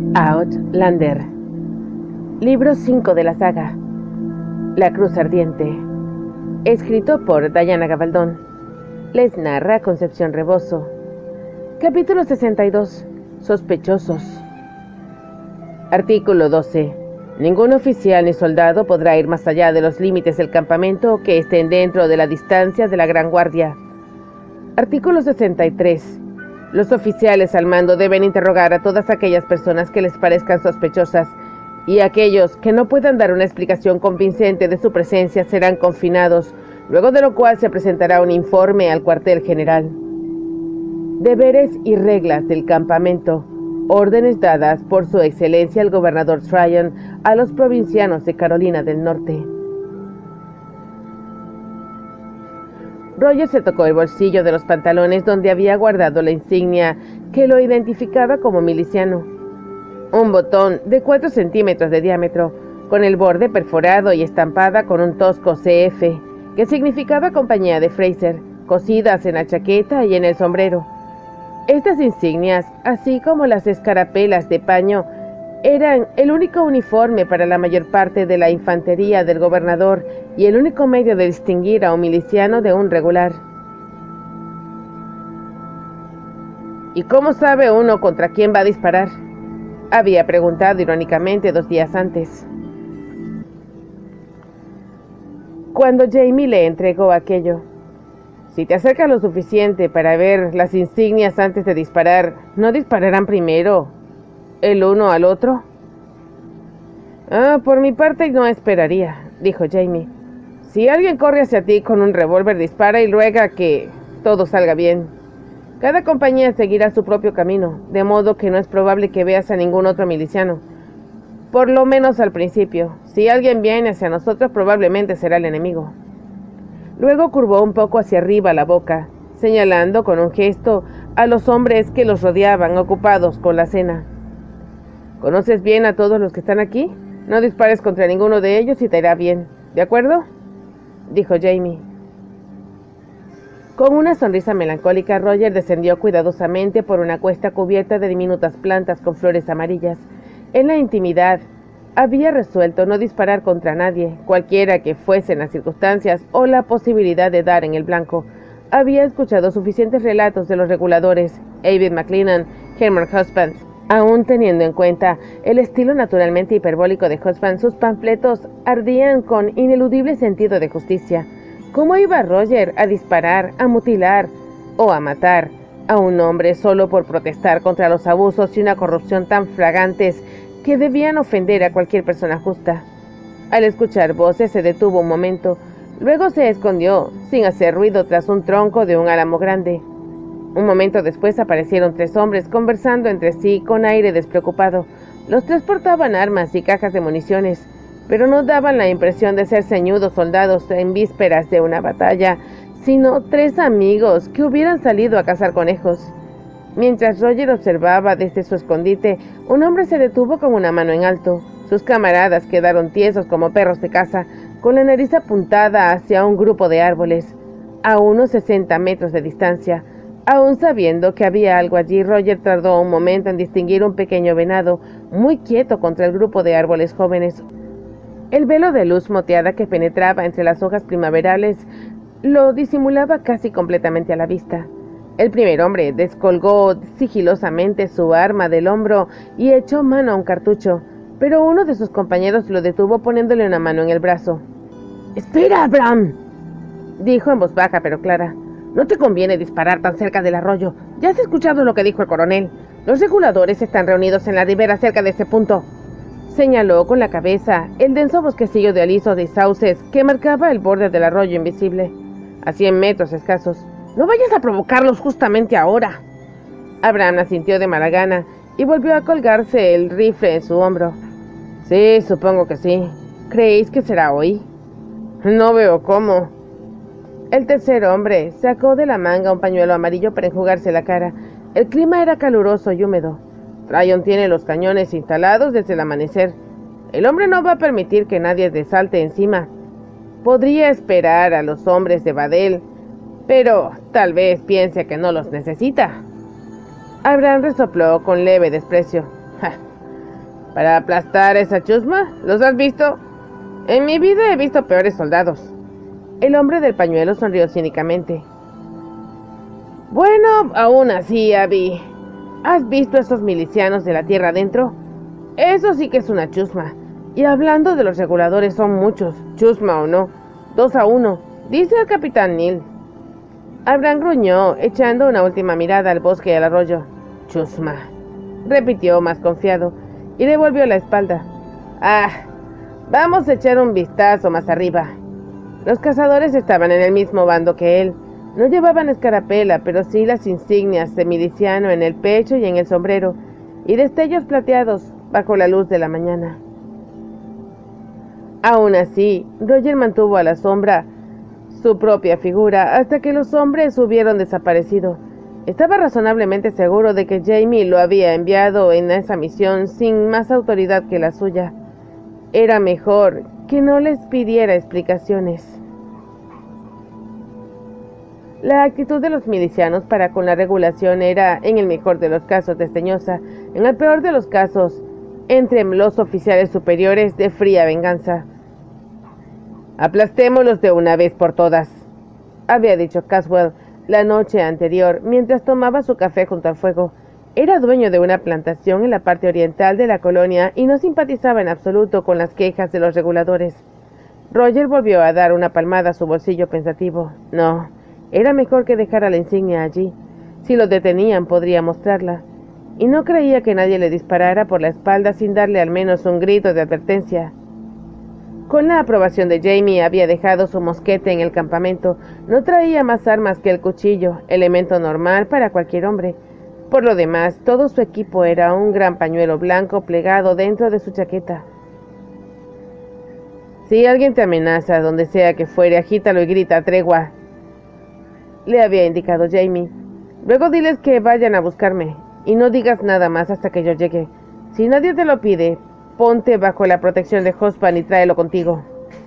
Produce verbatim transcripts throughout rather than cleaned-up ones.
Outlander. Libro cinco de la saga. La Cruz Ardiente. Escrito por Diana Gabaldón. Les narra Concepción Rebozo. Capítulo sesenta y dos. Sospechosos. Artículo doce. Ningún oficial ni soldado podrá ir más allá de los límites del campamento que estén dentro de la distancia de la Gran Guardia. Artículo sesenta y tres. Los oficiales al mando deben interrogar a todas aquellas personas que les parezcan sospechosas, y aquellos que no puedan dar una explicación convincente de su presencia serán confinados, luego de lo cual se presentará un informe al cuartel general. Deberes y reglas del campamento. Órdenes dadas por su excelencia el gobernador Tryon a los provincianos de Carolina del Norte. Roger se tocó el bolsillo de los pantalones donde había guardado la insignia que lo identificaba como miliciano. Un botón de cuatro centímetros de diámetro, con el borde perforado y estampada con un tosco C F, que significaba Compañía de Fraser, cosidas en la chaqueta y en el sombrero. Estas insignias, así como las escarapelas de paño, eran el único uniforme para la mayor parte de la infantería del gobernador y el único medio de distinguir a un miliciano de un regular. ¿Y cómo sabe uno contra quién va a disparar?, había preguntado irónicamente dos días antes, cuando Jamie le entregó aquello. Si te acercas lo suficiente para ver las insignias antes de disparar, ¿no dispararán primero el uno al otro? Ah, por mi parte no esperaría, dijo Jamie. Si alguien corre hacia ti con un revólver, dispara y ruega que todo salga bien. Cada compañía seguirá su propio camino, de modo que no es probable que veas a ningún otro miliciano. Por lo menos al principio. Si alguien viene hacia nosotros, probablemente será el enemigo. Luego curvó un poco hacia arriba la boca, señalando con un gesto a los hombres que los rodeaban, ocupados con la cena. ¿Conoces bien a todos los que están aquí? No dispares contra ninguno de ellos y te irá bien, ¿de acuerdo?, dijo Jamie. Con una sonrisa melancólica, Roger descendió cuidadosamente por una cuesta cubierta de diminutas plantas con flores amarillas. En la intimidad, había resuelto no disparar contra nadie, cualquiera que fuesen las circunstancias o la posibilidad de dar en el blanco. Había escuchado suficientes relatos de los reguladores, David McLennan, Herman Husband. Aún teniendo en cuenta el estilo naturalmente hiperbólico de Husband, sus panfletos ardían con ineludible sentido de justicia. ¿Cómo iba Roger a disparar, a mutilar o a matar a un hombre solo por protestar contra los abusos y una corrupción tan flagrantes que debían ofender a cualquier persona justa? Al escuchar voces se detuvo un momento, luego se escondió sin hacer ruido tras un tronco de un álamo grande. Un momento después aparecieron tres hombres conversando entre sí con aire despreocupado. Los tres portaban armas y cajas de municiones, pero no daban la impresión de ser ceñudos soldados en vísperas de una batalla, sino tres amigos que hubieran salido a cazar conejos. Mientras Roger observaba desde su escondite, un hombre se detuvo con una mano en alto. Sus camaradas quedaron tiesos como perros de caza, con la nariz apuntada hacia un grupo de árboles, a unos sesenta metros de distancia. Aún sabiendo que había algo allí, Roger tardó un momento en distinguir un pequeño venado, muy quieto contra el grupo de árboles jóvenes. El velo de luz moteada que penetraba entre las hojas primaverales lo disimulaba casi completamente a la vista. El primer hombre descolgó sigilosamente su arma del hombro y echó mano a un cartucho, pero uno de sus compañeros lo detuvo poniéndole una mano en el brazo. «¡Espera, Abraham!», dijo en voz baja pero clara. «No te conviene disparar tan cerca del arroyo. Ya has escuchado lo que dijo el coronel. Los reguladores están reunidos en la ribera cerca de ese punto». Señaló con la cabeza el denso bosquecillo de alisos y sauces que marcaba el borde del arroyo invisible, a cien metros escasos. «No vayas a provocarlos justamente ahora». Abraham asintió de mala gana y volvió a colgarse el rifle en su hombro. «Sí, supongo que sí. ¿Creéis que será hoy?» «No veo cómo». El tercer hombre sacó de la manga un pañuelo amarillo para enjugarse la cara. El clima era caluroso y húmedo. Tryon tiene los cañones instalados desde el amanecer. El hombre no va a permitir que nadie le salte encima. Podría esperar a los hombres de Badel, pero tal vez piense que no los necesita. Abraham resopló con leve desprecio. Ja, ¿Para aplastar a esa chusma? ¿Los has visto? En mi vida he visto peores soldados. El hombre del pañuelo sonrió cínicamente. Bueno, aún así, Abby, ¿has visto a esos milicianos de la tierra adentro? Eso sí que es una chusma. Y hablando de los reguladores, son muchos, chusma o no, dos a uno, dice el capitán Neal. Abraham gruñó, echando una última mirada al bosque y al arroyo. Chusma, repitió más confiado, y le volvió la espalda. Ah, vamos a echar un vistazo más arriba. Los cazadores estaban en el mismo bando que él. No llevaban escarapela, pero sí las insignias de miliciano en el pecho y en el sombrero, y destellos plateados bajo la luz de la mañana. Aún así, Roger mantuvo a la sombra su propia figura hasta que los hombres hubieron desaparecido. Estaba razonablemente seguro de que Jamie lo había enviado en esa misión sin más autoridad que la suya. Era mejor que no les pidiera explicaciones. La actitud de los milicianos para con la regulación era, en el mejor de los casos, desdeñosa, en el peor de los casos, entre los oficiales superiores, de fría venganza. «Aplastémoslos de una vez por todas», había dicho Caswell la noche anterior, mientras tomaba su café junto al fuego. Era dueño de una plantación en la parte oriental de la colonia y no simpatizaba en absoluto con las quejas de los reguladores. Roger volvió a dar una palmada a su bolsillo pensativo. No, era mejor que dejara la insignia allí. Si lo detenían, podría mostrarla. Y no creía que nadie le disparara por la espalda sin darle al menos un grito de advertencia. Con la aprobación de Jamie, había dejado su mosquete en el campamento. No traía más armas que el cuchillo, elemento normal para cualquier hombre. Por lo demás, todo su equipo era un gran pañuelo blanco plegado dentro de su chaqueta. «Si alguien te amenaza, donde sea que fuere, agítalo y grita tregua», le había indicado Jamie. «Luego diles que vayan a buscarme, y no digas nada más hasta que yo llegue. Si nadie te lo pide, ponte bajo la protección de Husband y tráelo contigo».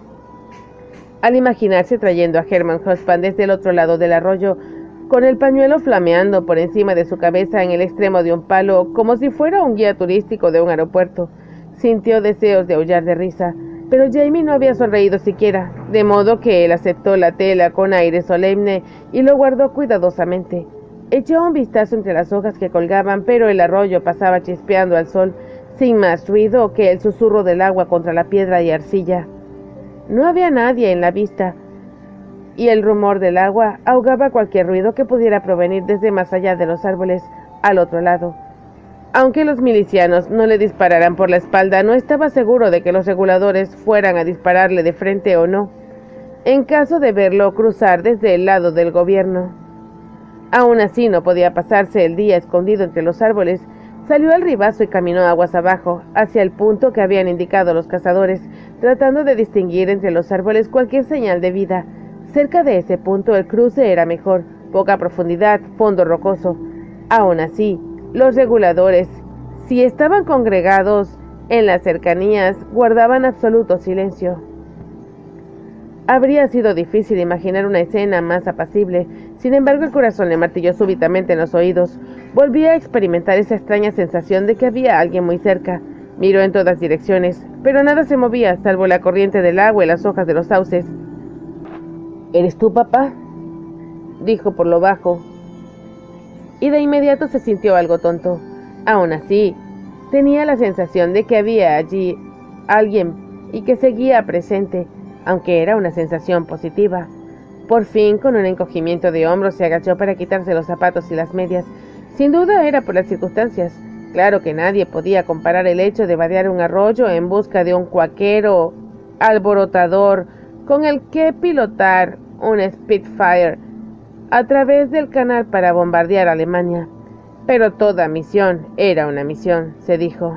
Al imaginarse trayendo a Herman Husband desde el otro lado del arroyo, con el pañuelo flameando por encima de su cabeza en el extremo de un palo, como si fuera un guía turístico de un aeropuerto, sintió deseos de aullar de risa, pero Jamie no había sonreído siquiera, de modo que él aceptó la tela con aire solemne y lo guardó cuidadosamente. Echó un vistazo entre las hojas que colgaban, pero el arroyo pasaba chispeando al sol, sin más ruido que el susurro del agua contra la piedra y arcilla. No había nadie en la vista, y el rumor del agua ahogaba cualquier ruido que pudiera provenir desde más allá de los árboles, al otro lado. Aunque los milicianos no le dispararan por la espalda, no estaba seguro de que los reguladores fueran a dispararle de frente o no, en caso de verlo cruzar desde el lado del gobierno. Aún así no podía pasarse el día escondido entre los árboles. Salió al ribazo y caminó aguas abajo, hacia el punto que habían indicado los cazadores, tratando de distinguir entre los árboles cualquier señal de vida. Cerca de ese punto el cruce era mejor, poca profundidad, fondo rocoso. Aún así, los reguladores, si estaban congregados en las cercanías, guardaban absoluto silencio. Habría sido difícil imaginar una escena más apacible. Sin embargo, el corazón le martilló súbitamente en los oídos. Volvía a experimentar esa extraña sensación de que había alguien muy cerca. Miró en todas direcciones, pero nada se movía, salvo la corriente del agua y las hojas de los sauces. «¿Eres tú, papá?», dijo por lo bajo, y de inmediato se sintió algo tonto. Aún así, tenía la sensación de que había allí alguien y que seguía presente, aunque era una sensación positiva. Por fin, con un encogimiento de hombros, se agachó para quitarse los zapatos y las medias. Sin duda era por las circunstancias. Claro que nadie podía comparar el hecho de vadear un arroyo en busca de un cuaquero alborotador con el que pilotar un Spitfire a través del canal para bombardear Alemania. Pero toda misión era una misión, se dijo.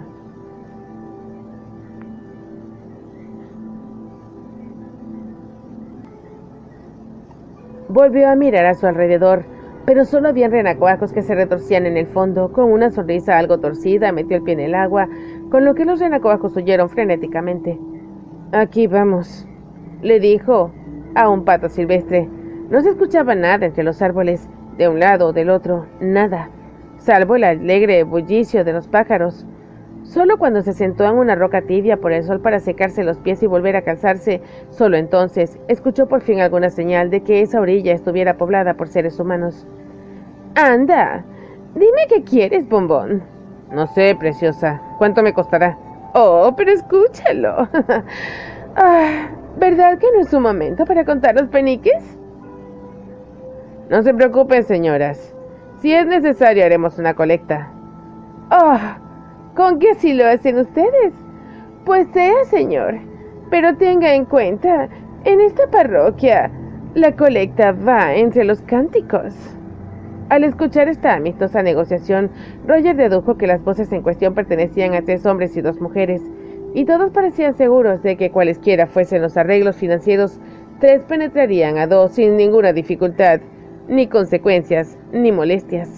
Volvió a mirar a su alrededor, pero solo habían renacuajos que se retorcían en el fondo. Con una sonrisa algo torcida, metió el pie en el agua, con lo que los renacuajos huyeron frenéticamente. «Aquí vamos», le dijo a un pato silvestre. No se escuchaba nada entre los árboles, de un lado o del otro, nada, salvo el alegre bullicio de los pájaros. Solo cuando se sentó en una roca tibia por el sol para secarse los pies y volver a calzarse, solo entonces escuchó por fin alguna señal de que esa orilla estuviera poblada por seres humanos. «Anda, dime qué quieres, bombón». «No sé, preciosa. ¿Cuánto me costará?» «Oh, pero escúchalo». Ah, ¿verdad que no es un momento para contar los peniques? No se preocupen, señoras. Si es necesario, haremos una colecta. Oh, ¿con qué así lo hacen ustedes? Pues sea, señor. Pero tenga en cuenta, en esta parroquia, la colecta va entre los cánticos. Al escuchar esta amistosa negociación, Roger dedujo que las voces en cuestión pertenecían a tres hombres y dos mujeres, y todos parecían seguros de que cualesquiera fuesen los arreglos financieros, tres penetrarían a dos sin ninguna dificultad, ni consecuencias, ni molestias.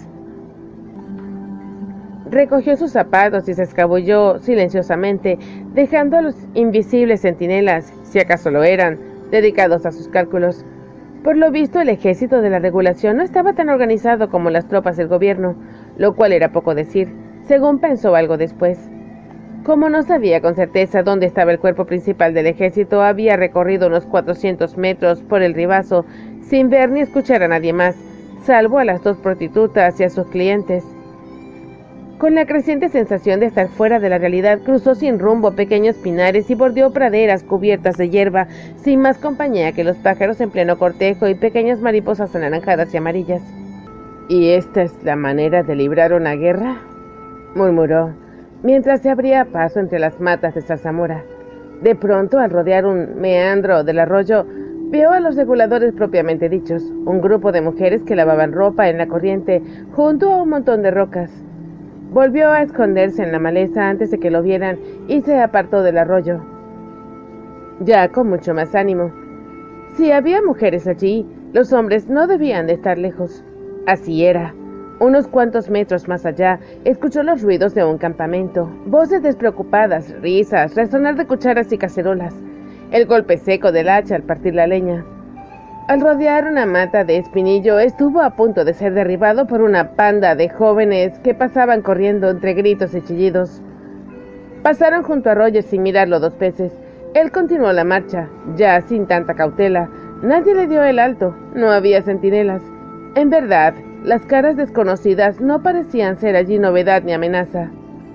Recogió sus zapatos y se escabulló silenciosamente, dejando a los invisibles centinelas, si acaso lo eran, dedicados a sus cálculos. Por lo visto, el ejército de la regulación no estaba tan organizado como las tropas del gobierno, lo cual era poco decir, según pensó algo después. Como no sabía con certeza dónde estaba el cuerpo principal del ejército, había recorrido unos cuatrocientos metros por el ribazo, sin ver ni escuchar a nadie más, salvo a las dos prostitutas y a sus clientes. Con la creciente sensación de estar fuera de la realidad, cruzó sin rumbo pequeños pinares y bordeó praderas cubiertas de hierba, sin más compañía que los pájaros en pleno cortejo y pequeñas mariposas anaranjadas y amarillas. «¿Y esta es la manera de librar una guerra?», murmuró, mientras se abría paso entre las matas de zarzamora. De pronto, al rodear un meandro del arroyo, vio a los reguladores propiamente dichos, un grupo de mujeres que lavaban ropa en la corriente junto a un montón de rocas. Volvió a esconderse en la maleza antes de que lo vieran y se apartó del arroyo, ya con mucho más ánimo. Si había mujeres allí, los hombres no debían de estar lejos. Así era. Unos cuantos metros más allá, escuchó los ruidos de un campamento, voces despreocupadas, risas, resonar de cucharas y cacerolas, el golpe seco del hacha al partir la leña. Al rodear una mata de espinillo, estuvo a punto de ser derribado por una panda de jóvenes que pasaban corriendo entre gritos y chillidos. Pasaron junto a Roger sin mirarlo dos veces. Él continuó la marcha, ya sin tanta cautela. Nadie le dio el alto, no había centinelas. En verdad, las caras desconocidas no parecían ser allí novedad ni amenaza.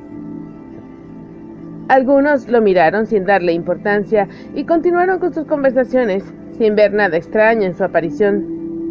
Algunos lo miraron sin darle importancia y continuaron con sus conversaciones, sin ver nada extraño en su aparición.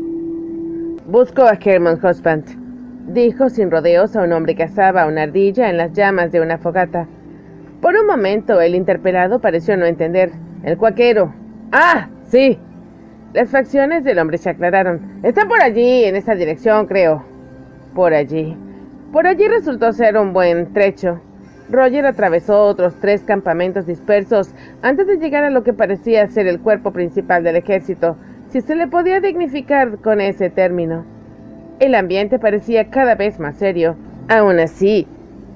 «Busco a Herman Husband», dijo sin rodeos a un hombre que asaba una ardilla en las llamas de una fogata. Por un momento el interpelado pareció no entender. «El cuaquero». «Ah, sí». Las facciones del hombre se aclararon. «Está por allí, en esa dirección, creo». Por allí. Por allí resultó ser un buen trecho. Roger atravesó otros tres campamentos dispersos antes de llegar a lo que parecía ser el cuerpo principal del ejército, si se le podía dignificar con ese término. El ambiente parecía cada vez más serio. Aún así,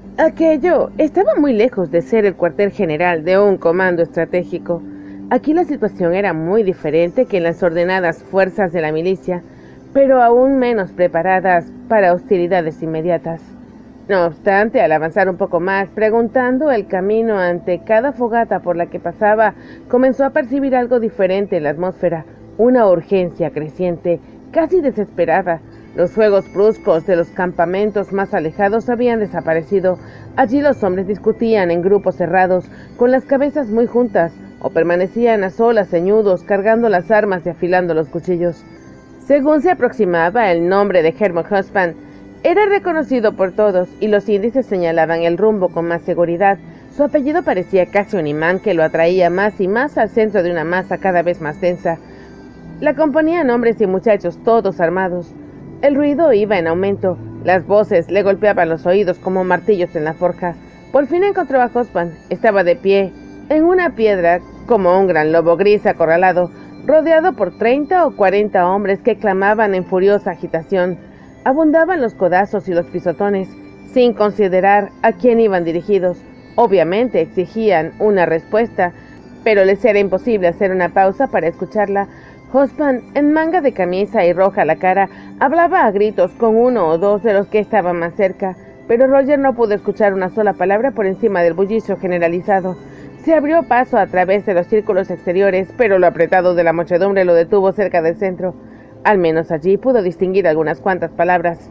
aquello estaba muy lejos de ser el cuartel general de un comando estratégico. Aquí la situación era muy diferente que en las ordenadas fuerzas de la milicia, pero aún menos preparadas para hostilidades inmediatas. No obstante, al avanzar un poco más, preguntando el camino ante cada fogata por la que pasaba, comenzó a percibir algo diferente en la atmósfera, una urgencia creciente, casi desesperada. Los fuegos bruscos de los campamentos más alejados habían desaparecido. Allí los hombres discutían en grupos cerrados, con las cabezas muy juntas, o permanecían a solas ceñudos, cargando las armas y afilando los cuchillos. Según se aproximaba el nombre de Herman Husband, era reconocido por todos y los índices señalaban el rumbo con más seguridad. Su apellido parecía casi un imán que lo atraía más y más al centro de una masa cada vez más densa. La componían hombres y muchachos, todos armados. El ruido iba en aumento. Las voces le golpeaban los oídos como martillos en la forja. Por fin encontró a Husband. Estaba de pie, en una piedra, como un gran lobo gris acorralado, rodeado por treinta o cuarenta hombres que clamaban en furiosa agitación. Abundaban los codazos y los pisotones, sin considerar a quién iban dirigidos. Obviamente exigían una respuesta, pero les era imposible hacer una pausa para escucharla. Husband, en manga de camisa y roja la cara, hablaba a gritos con uno o dos de los que estaban más cerca. pero Roger no pudo escuchar una sola palabra por encima del bullicio generalizado. Se abrió paso a través de los círculos exteriores, pero lo apretado de la muchedumbre lo detuvo cerca del centro. Al menos allí pudo distinguir algunas cuantas palabras.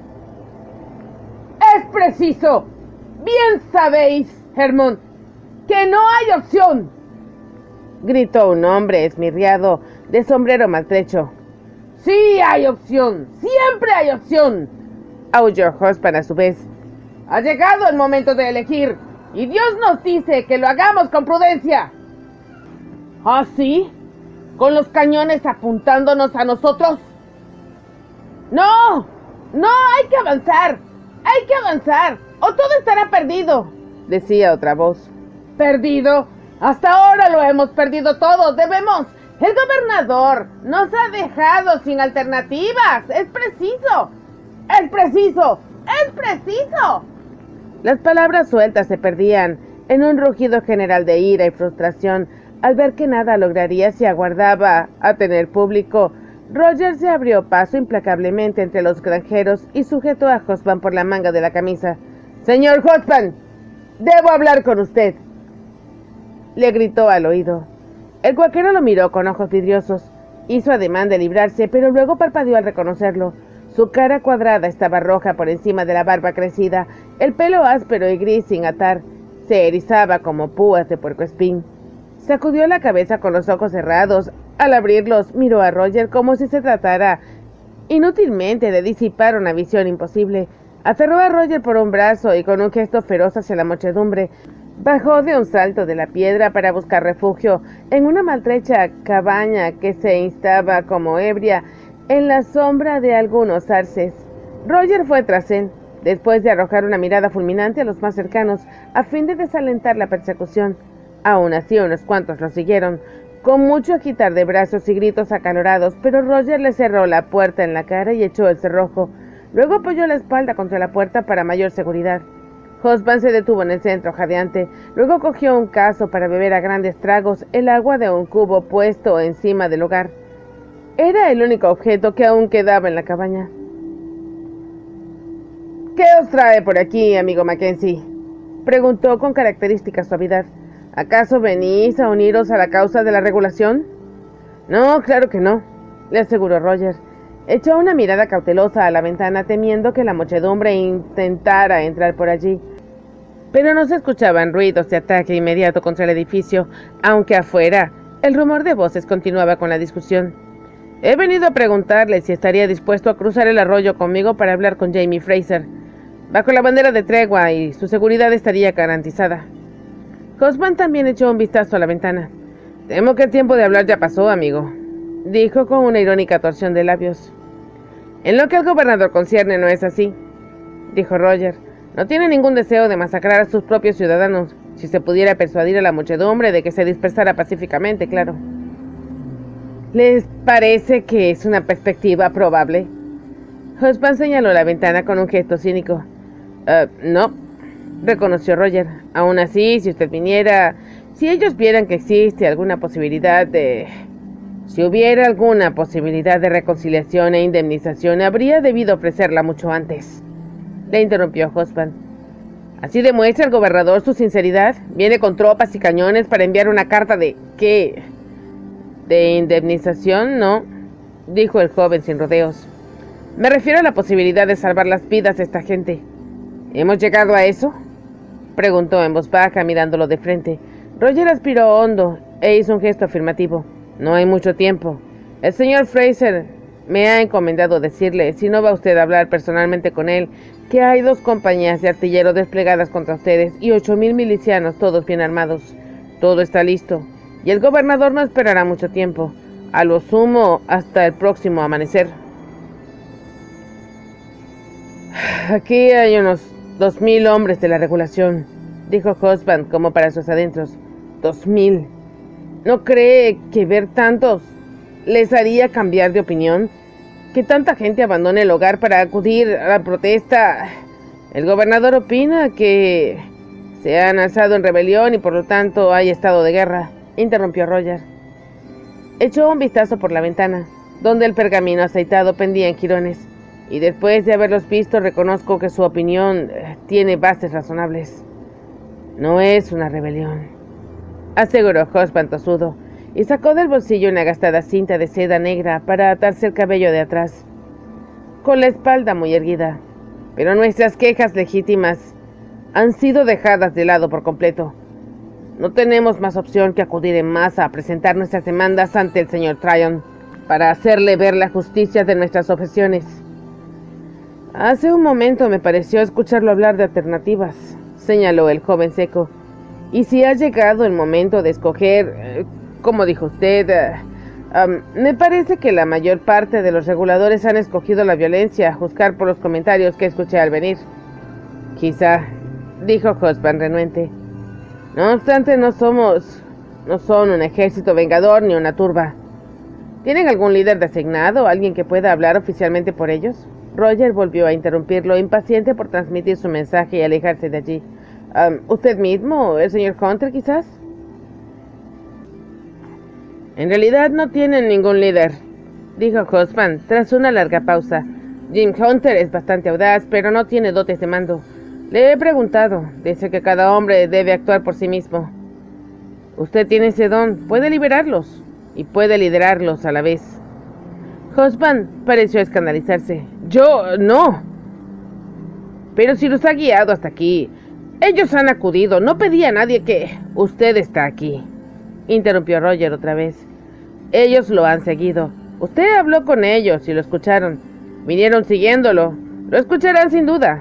¡Es preciso! Bien sabéis, Hermón, que no hay opción, gritó un hombre esmirriado de sombrero maltrecho. ¡Sí hay opción! ¡Siempre hay opción!, aulló Hospan a su vez. Ha llegado el momento de elegir, y Dios nos dice que lo hagamos con prudencia. ¿Ah, sí? ¿Con los cañones apuntándonos a nosotros? ¡No! ¡No! ¡Hay que avanzar! ¡Hay que avanzar! ¡O todo estará perdido!, decía otra voz. ¿Perdido? Hasta ahora lo hemos perdido todo. Debemos... El gobernador nos ha dejado sin alternativas. ¡Es preciso! ¡Es preciso! ¡Es preciso! Las palabras sueltas se perdían en un rugido general de ira y frustración al ver que nada lograría si aguardaba a tener público. Roger se abrió paso implacablemente entre los granjeros y sujetó a Hospan por la manga de la camisa. «Señor Hospan, debo hablar con usted», le gritó al oído. El cuaquero lo miró con ojos vidriosos. Hizo ademán de librarse, pero luego parpadeó al reconocerlo. Su cara cuadrada estaba roja por encima de la barba crecida, el pelo áspero y gris sin atar se erizaba como púas de puercoespín. Sacudió la cabeza con los ojos cerrados. Al abrirlos, miró a Roger como si se tratara inútilmente de disipar una visión imposible. Aferró a Roger por un brazo y con un gesto feroz hacia la muchedumbre, bajó de un salto de la piedra para buscar refugio en una maltrecha cabaña que se instaba como ebria en la sombra de algunos arces. Roger fue tras él, después de arrojar una mirada fulminante a los más cercanos, a fin de desalentar la persecución. Aún así, unos cuantos lo siguieron, con mucho agitar de brazos y gritos acalorados, pero Roger le cerró la puerta en la cara y echó el cerrojo. Luego apoyó la espalda contra la puerta para mayor seguridad. Hospan se detuvo en el centro, jadeante. Luego cogió un cazo para beber a grandes tragos el agua de un cubo puesto encima del hogar. Era el único objeto que aún quedaba en la cabaña. «¿Qué os trae por aquí, amigo Mackenzie?», preguntó con característica suavidad. «¿Acaso venís a uniros a la causa de la regulación?». «No, claro que no», le aseguró Roger. Echó una mirada cautelosa a la ventana, temiendo que la muchedumbre intentara entrar por allí. Pero no se escuchaban ruidos de ataque inmediato contra el edificio, aunque afuera el rumor de voces continuaba con la discusión. «He venido a preguntarle si estaría dispuesto a cruzar el arroyo conmigo para hablar con Jamie Fraser, bajo la bandera de tregua, y su seguridad estaría garantizada». Hospan también echó un vistazo a la ventana. «Temo que el tiempo de hablar ya pasó, amigo», dijo con una irónica torsión de labios. «En lo que al gobernador concierne no es así», dijo Roger. «No tiene ningún deseo de masacrar a sus propios ciudadanos, si se pudiera persuadir a la muchedumbre de que se dispersara pacíficamente, claro». «¿Les parece que es una perspectiva probable?». Hospan señaló la ventana con un gesto cínico. Uh, «No», reconoció Roger. «Aún así, si usted viniera, si ellos vieran que existe alguna posibilidad de... Si hubiera alguna posibilidad de reconciliación e indemnización, habría debido ofrecerla mucho antes», le interrumpió Hospan. «¿Así demuestra el gobernador su sinceridad? ¿Viene con tropas y cañones para enviar una carta de... qué? ¿De indemnización? No», dijo el joven sin rodeos. «Me refiero a la posibilidad de salvar las vidas de esta gente». «¿Hemos llegado a eso?», preguntó en voz baja, mirándolo de frente. Roger aspiró hondo e hizo un gesto afirmativo. «No hay mucho tiempo. El señor Fraser me ha encomendado decirle, si no va usted a hablar personalmente con él, que hay dos compañías de artilleros desplegadas contra ustedes y ocho mil milicianos, todos bien armados. Todo está listo, y el gobernador no esperará mucho tiempo, a lo sumo hasta el próximo amanecer». «Aquí hay unos dos mil hombres de la regulación», dijo Hospan como para sus adentros. «Dos mil. ¿No cree que ver tantos les haría cambiar de opinión? Que tanta gente abandone el hogar para acudir a la protesta. El gobernador opina que se han alzado en rebelión y por lo tanto hay estado de guerra», interrumpió Roger. Echó un vistazo por la ventana, donde el pergamino aceitado pendía en jirones. y después de haberlos visto reconozco que su opinión eh, tiene bases razonables. No es una rebelión, aseguró Husband tosudo, y sacó del bolsillo una gastada cinta de seda negra para atarse el cabello de atrás, con la espalda muy erguida. Pero nuestras quejas legítimas han sido dejadas de lado por completo. No tenemos más opción que acudir en masa a presentar nuestras demandas ante el señor Tryon para hacerle ver la justicia de nuestras objeciones. Hace un momento me pareció escucharlo hablar de alternativas, señaló el joven seco. Y si ha llegado el momento de escoger, eh, como dijo usted, eh, um, me parece que la mayor parte de los reguladores han escogido la violencia, a juzgar por los comentarios que escuché al venir. Quizá, dijo Husband renuente. No obstante, no somos, no son un ejército vengador ni una turba. ¿Tienen algún líder designado, alguien que pueda hablar oficialmente por ellos? Roger volvió a interrumpirlo, impaciente por transmitir su mensaje y alejarse de allí. Um, ¿Usted mismo, el señor Hunter, quizás? En realidad no tienen ningún líder, dijo Husband tras una larga pausa. Jim Hunter es bastante audaz, pero no tiene dotes de mando. Le he preguntado, dice que cada hombre debe actuar por sí mismo. Usted tiene ese don, puede liberarlos y puede liderarlos a la vez. Husband pareció escandalizarse. Yo no. Pero si los ha guiado hasta aquí, ellos han acudido, no pedí a nadie que... Usted está aquí, interrumpió Roger otra vez. Ellos lo han seguido. Usted habló con ellos y lo escucharon. Vinieron siguiéndolo. Lo escucharán sin duda.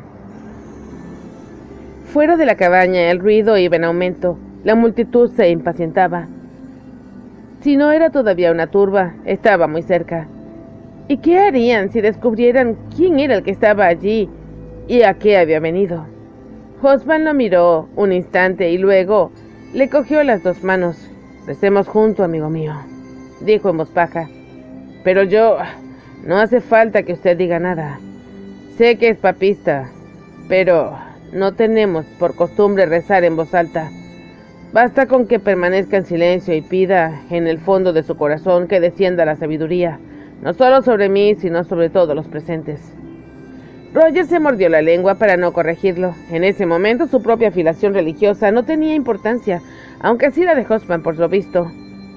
Fuera de la cabaña el ruido iba en aumento. La multitud se impacientaba. Si no era todavía una turba, estaba muy cerca. ¿Y qué harían si descubrieran quién era el que estaba allí y a qué había venido? Husband lo miró un instante y luego le cogió las dos manos. Recemos juntos, amigo mío, dijo en voz baja. Pero yo... no hace falta que usted diga nada. Sé que es papista, pero no tenemos por costumbre rezar en voz alta. Basta con que permanezca en silencio y pida en el fondo de su corazón que descienda la sabiduría, no solo sobre mí, sino sobre todos los presentes. Roger se mordió la lengua para no corregirlo. En ese momento su propia afiliación religiosa no tenía importancia, aunque sí la de Husband por lo visto.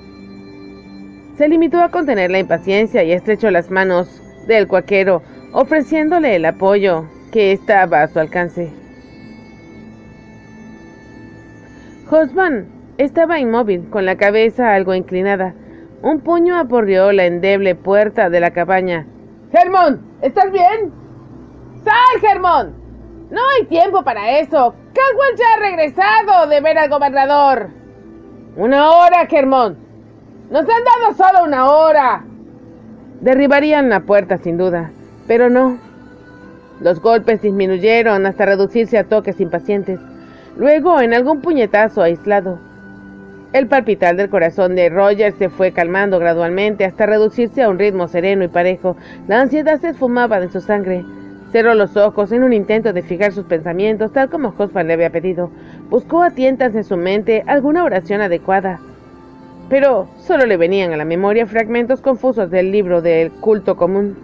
Se limitó a contener la impaciencia y estrechó las manos del cuáquero, ofreciéndole el apoyo que estaba a su alcance. Husband estaba inmóvil, con la cabeza algo inclinada. Un puño aporreó la endeble puerta de la cabaña. ¡Hermon! ¿Estás bien? ¡Sal, Hermon! No hay tiempo para eso. Caldwell ya ha regresado de ver al gobernador. Una hora, Hermon. Nos han dado solo una hora. Derribarían la puerta sin duda, pero no. Los golpes disminuyeron hasta reducirse a toques impacientes. Luego, en algún puñetazo aislado. El palpitar del corazón de Roger se fue calmando gradualmente hasta reducirse a un ritmo sereno y parejo. La ansiedad se esfumaba de su sangre. Cerró los ojos en un intento de fijar sus pensamientos, tal como Husband le había pedido. Buscó a tientas en su mente alguna oración adecuada, pero solo le venían a la memoria fragmentos confusos del libro del culto común.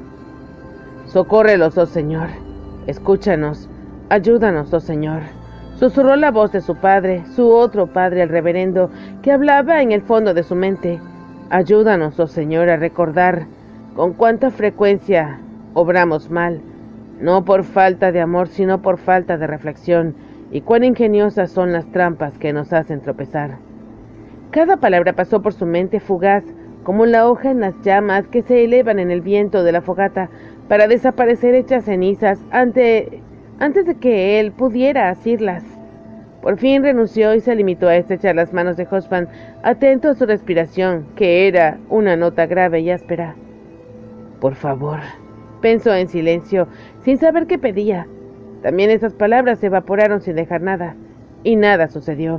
Socórrelos, oh Señor. Escúchanos. Ayúdanos, oh Señor. Susurró la voz de su padre, su otro padre, el reverendo, que hablaba en el fondo de su mente. Ayúdanos, oh Señor, a recordar con cuánta frecuencia obramos mal, no por falta de amor, sino por falta de reflexión, y cuán ingeniosas son las trampas que nos hacen tropezar. Cada palabra pasó por su mente fugaz, como la hoja en las llamas que se elevan en el viento de la fogata para desaparecer hechas cenizas ante... antes de que él pudiera asirlas. Por fin renunció y se limitó a estrechar las manos de Husband, atento a su respiración, que era una nota grave y áspera. Por favor, pensó en silencio, sin saber qué pedía. También esas palabras se evaporaron sin dejar nada, y nada sucedió.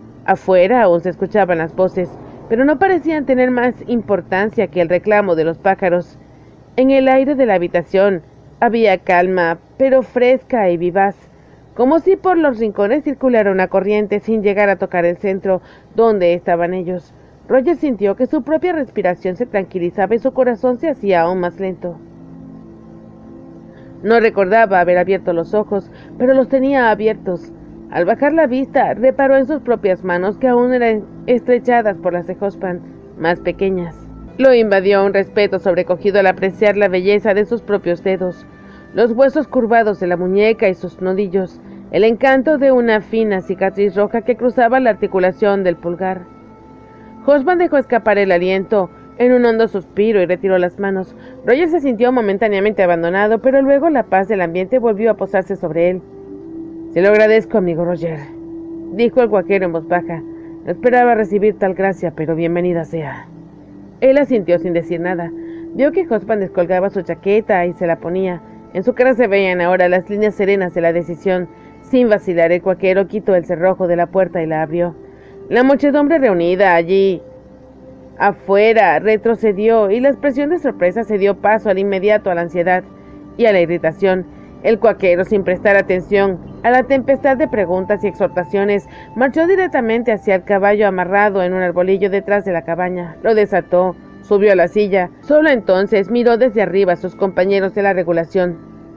Afuera aún se escuchaban las voces, pero no parecían tener más importancia que el reclamo de los pájaros. En el aire de la habitación había calma, pero fresca y vivaz, como si por los rincones circulara una corriente sin llegar a tocar el centro donde estaban ellos. Roger sintió que su propia respiración se tranquilizaba y su corazón se hacía aún más lento. No recordaba haber abierto los ojos, pero los tenía abiertos. Al bajar la vista, reparó en sus propias manos que aún eran estrechadas por las de Hospan, más pequeñas. Lo invadió un respeto sobrecogido al apreciar la belleza de sus propios dedos, los huesos curvados de la muñeca y sus nudillos, el encanto de una fina cicatriz roja que cruzaba la articulación del pulgar. Hospan dejó escapar el aliento en un hondo suspiro y retiró las manos. Roger se sintió momentáneamente abandonado, pero luego la paz del ambiente volvió a posarse sobre él. «Se lo agradezco, amigo Roger», dijo el cuaquero en voz baja. «No esperaba recibir tal gracia, pero bienvenida sea». Él asintió sin decir nada. Vio que Hospan descolgaba su chaqueta y se la ponía. En su cara se veían ahora las líneas serenas de la decisión. Sin vacilar, el cuaquero quitó el cerrojo de la puerta y la abrió. La muchedumbre reunida allí afuera retrocedió y la expresión de sorpresa se dio paso al inmediato a la ansiedad y a la irritación. El cuaquero, sin prestar atención a la tempestad de preguntas y exhortaciones, marchó directamente hacia el caballo amarrado en un arbolillo detrás de la cabaña. Lo desató, subió a la silla. Solo entonces miró desde arriba a sus compañeros de la regulación.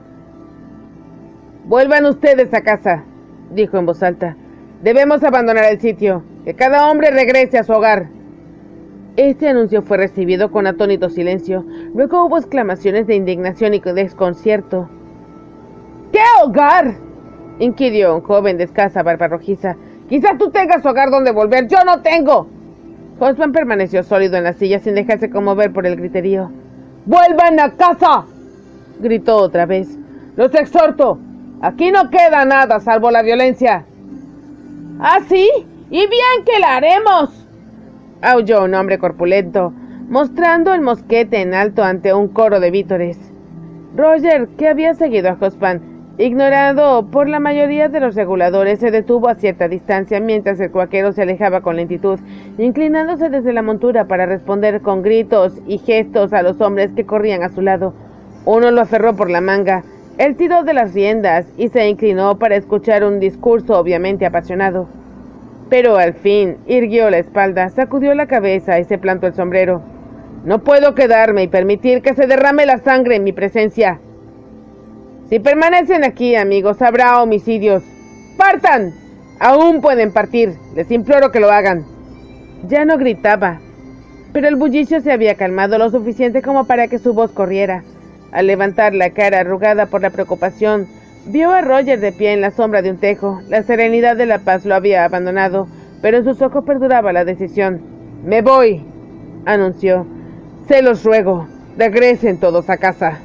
«Vuelvan ustedes a casa», dijo en voz alta. «Debemos abandonar el sitio. Que cada hombre regrese a su hogar». Este anuncio fue recibido con atónito silencio. Luego hubo exclamaciones de indignación y desconcierto. «¿Qué hogar?», inquirió un joven de escasa barba rojiza. «Quizás tú tengas hogar donde volver. ¡Yo no tengo!». Hospan permaneció sólido en la silla sin dejarse conmover por el griterío. «¡Vuelvan a casa!», gritó otra vez. «Los exhorto. Aquí no queda nada salvo la violencia». «¿Ah, sí? ¡Y bien que la haremos!», aulló un hombre corpulento, mostrando el mosquete en alto ante un coro de vítores. Roger, que había seguido a Hospan, ignorado por la mayoría de los reguladores, se detuvo a cierta distancia mientras el cuaquero se alejaba con lentitud, inclinándose desde la montura para responder con gritos y gestos a los hombres que corrían a su lado. Uno lo aferró por la manga, él tiró de las riendas y se inclinó para escuchar un discurso obviamente apasionado. Pero al fin irguió la espalda, sacudió la cabeza y se plantó el sombrero. «No puedo quedarme y permitir que se derrame la sangre en mi presencia. Si permanecen aquí, amigos, habrá homicidios. ¡Partan! Aún pueden partir. Les imploro que lo hagan». Ya no gritaba, pero el bullicio se había calmado lo suficiente como para que su voz corriera. Al levantar la cara arrugada por la preocupación, vio a Roger de pie en la sombra de un tejo. La serenidad de la paz lo había abandonado, pero en sus ojos perduraba la decisión. «Me voy», anunció. «Se los ruego, regresen todos a casa».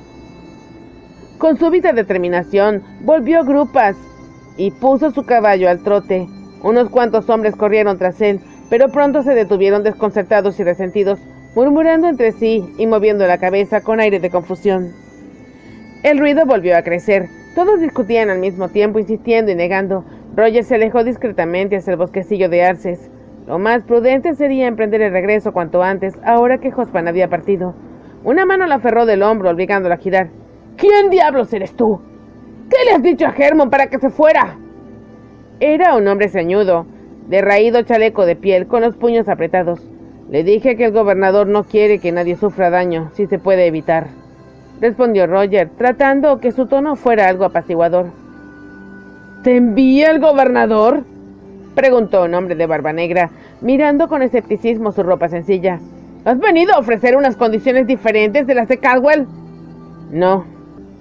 Con súbita determinación, volvió grupas y puso su caballo al trote. Unos cuantos hombres corrieron tras él, pero pronto se detuvieron desconcertados y resentidos, murmurando entre sí y moviendo la cabeza con aire de confusión. El ruido volvió a crecer. Todos discutían al mismo tiempo, insistiendo y negando. Roger se alejó discretamente hacia el bosquecillo de arces. Lo más prudente sería emprender el regreso cuanto antes, ahora que Hospan había partido. Una mano la aferró del hombro, obligándola a girar. «¿Quién diablos eres tú? ¿Qué le has dicho a Hermon para que se fuera?». Era un hombre ceñudo, de raído chaleco de piel, con los puños apretados. «Le dije que el gobernador no quiere que nadie sufra daño, si se puede evitar», respondió Roger, tratando que su tono fuera algo apaciguador. «¿Te envía el gobernador?», preguntó un hombre de barba negra, mirando con escepticismo su ropa sencilla. «¿Has venido a ofrecer unas condiciones diferentes de las de Caldwell?». «No».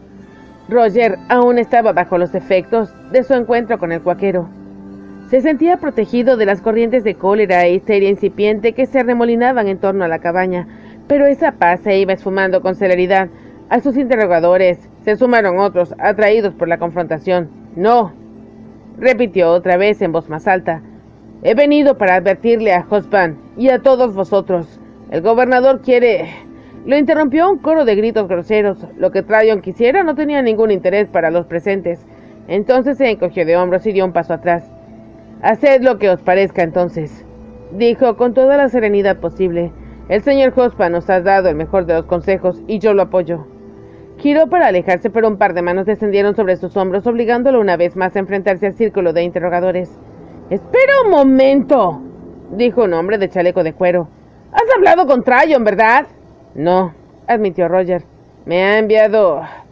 Roger aún estaba bajo los efectos de su encuentro con el cuaquero. Se sentía protegido de las corrientes de cólera e histeria incipiente que se arremolinaban en torno a la cabaña, pero esa paz se iba esfumando con celeridad. A sus interrogadores se sumaron otros, atraídos por la confrontación. «No», repitió otra vez en voz más alta. «He venido para advertirle a Hospan y a todos vosotros. El gobernador quiere...» Lo interrumpió un coro de gritos groseros. Lo que Tryon quisiera no tenía ningún interés para los presentes. Entonces se encogió de hombros y dio un paso atrás. «Haced lo que os parezca entonces», dijo con toda la serenidad posible. «El señor Hospan nos ha dado el mejor de los consejos y yo lo apoyo». Giró para alejarse, pero un par de manos descendieron sobre sus hombros, obligándolo una vez más a enfrentarse al círculo de interrogadores. «Espera un momento», dijo un hombre de chaleco de cuero. «Has hablado con Tryon, ¿verdad?». «No», admitió Roger. «Me ha enviado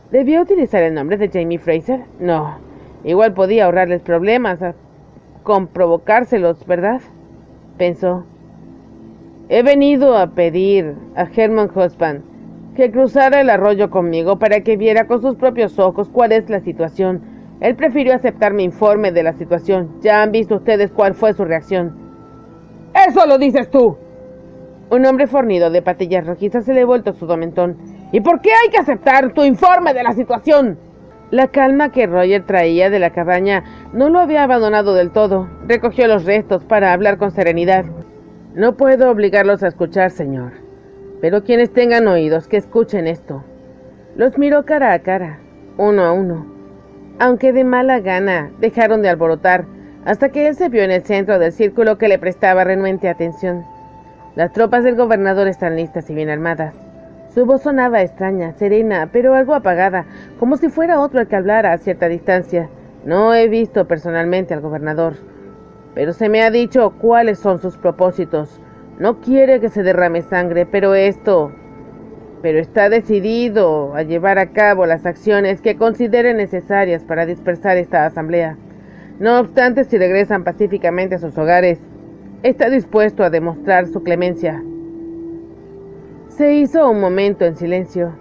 ¿Debió utilizar el nombre de Jamie Fraser? No. Igual podía ahorrarles problemas a, con provocárselos, ¿verdad? Pensó. He venido a pedir a Herman Husband que cruzara el arroyo conmigo para que viera con sus propios ojos cuál es la situación. Él prefirió aceptar mi informe de la situación. Ya han visto ustedes cuál fue su reacción. ¡Eso lo dices tú! Un hombre fornido de patillas rojizas se le voltó su mentón. ¿Y por qué hay que aceptar tu informe de la situación? La calma que Roger traía de la cabaña no lo había abandonado del todo. Recogió los restos para hablar con serenidad. No puedo obligarlos a escuchar, señor, pero quienes tengan oídos que escuchen esto. Los miró cara a cara, uno a uno. Aunque de mala gana dejaron de alborotar hasta que él se vio en el centro del círculo que le prestaba renuente atención. Las tropas del gobernador están listas y bien armadas. Su voz sonaba extraña, serena, pero algo apagada, como si fuera otro el que hablara a cierta distancia. No he visto personalmente al gobernador, pero se me ha dicho cuáles son sus propósitos. No quiere que se derrame sangre, pero esto... pero está decidido a llevar a cabo las acciones que considere necesarias para dispersar esta asamblea. No obstante, si regresan pacíficamente a sus hogares, está dispuesto a demostrar su clemencia. Se hizo un momento en silencio.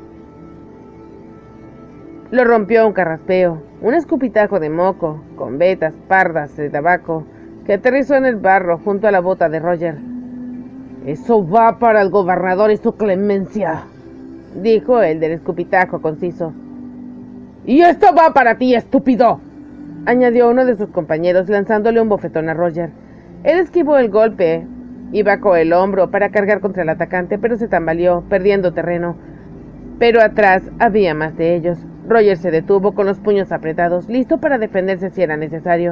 Lo rompió un carraspeo, un escupitajo de moco, con vetas pardas de tabaco, que aterrizó en el barro junto a la bota de Roger. Eso va para el gobernador y su clemencia, dijo el del escupitajo conciso. Y esto va para ti, estúpido, añadió uno de sus compañeros lanzándole un bofetón a Roger. Él esquivó el golpe y bajó el hombro para cargar contra el atacante, pero se tambaleó, perdiendo terreno. Pero atrás había más de ellos. Roger se detuvo con los puños apretados, listo para defenderse si era necesario.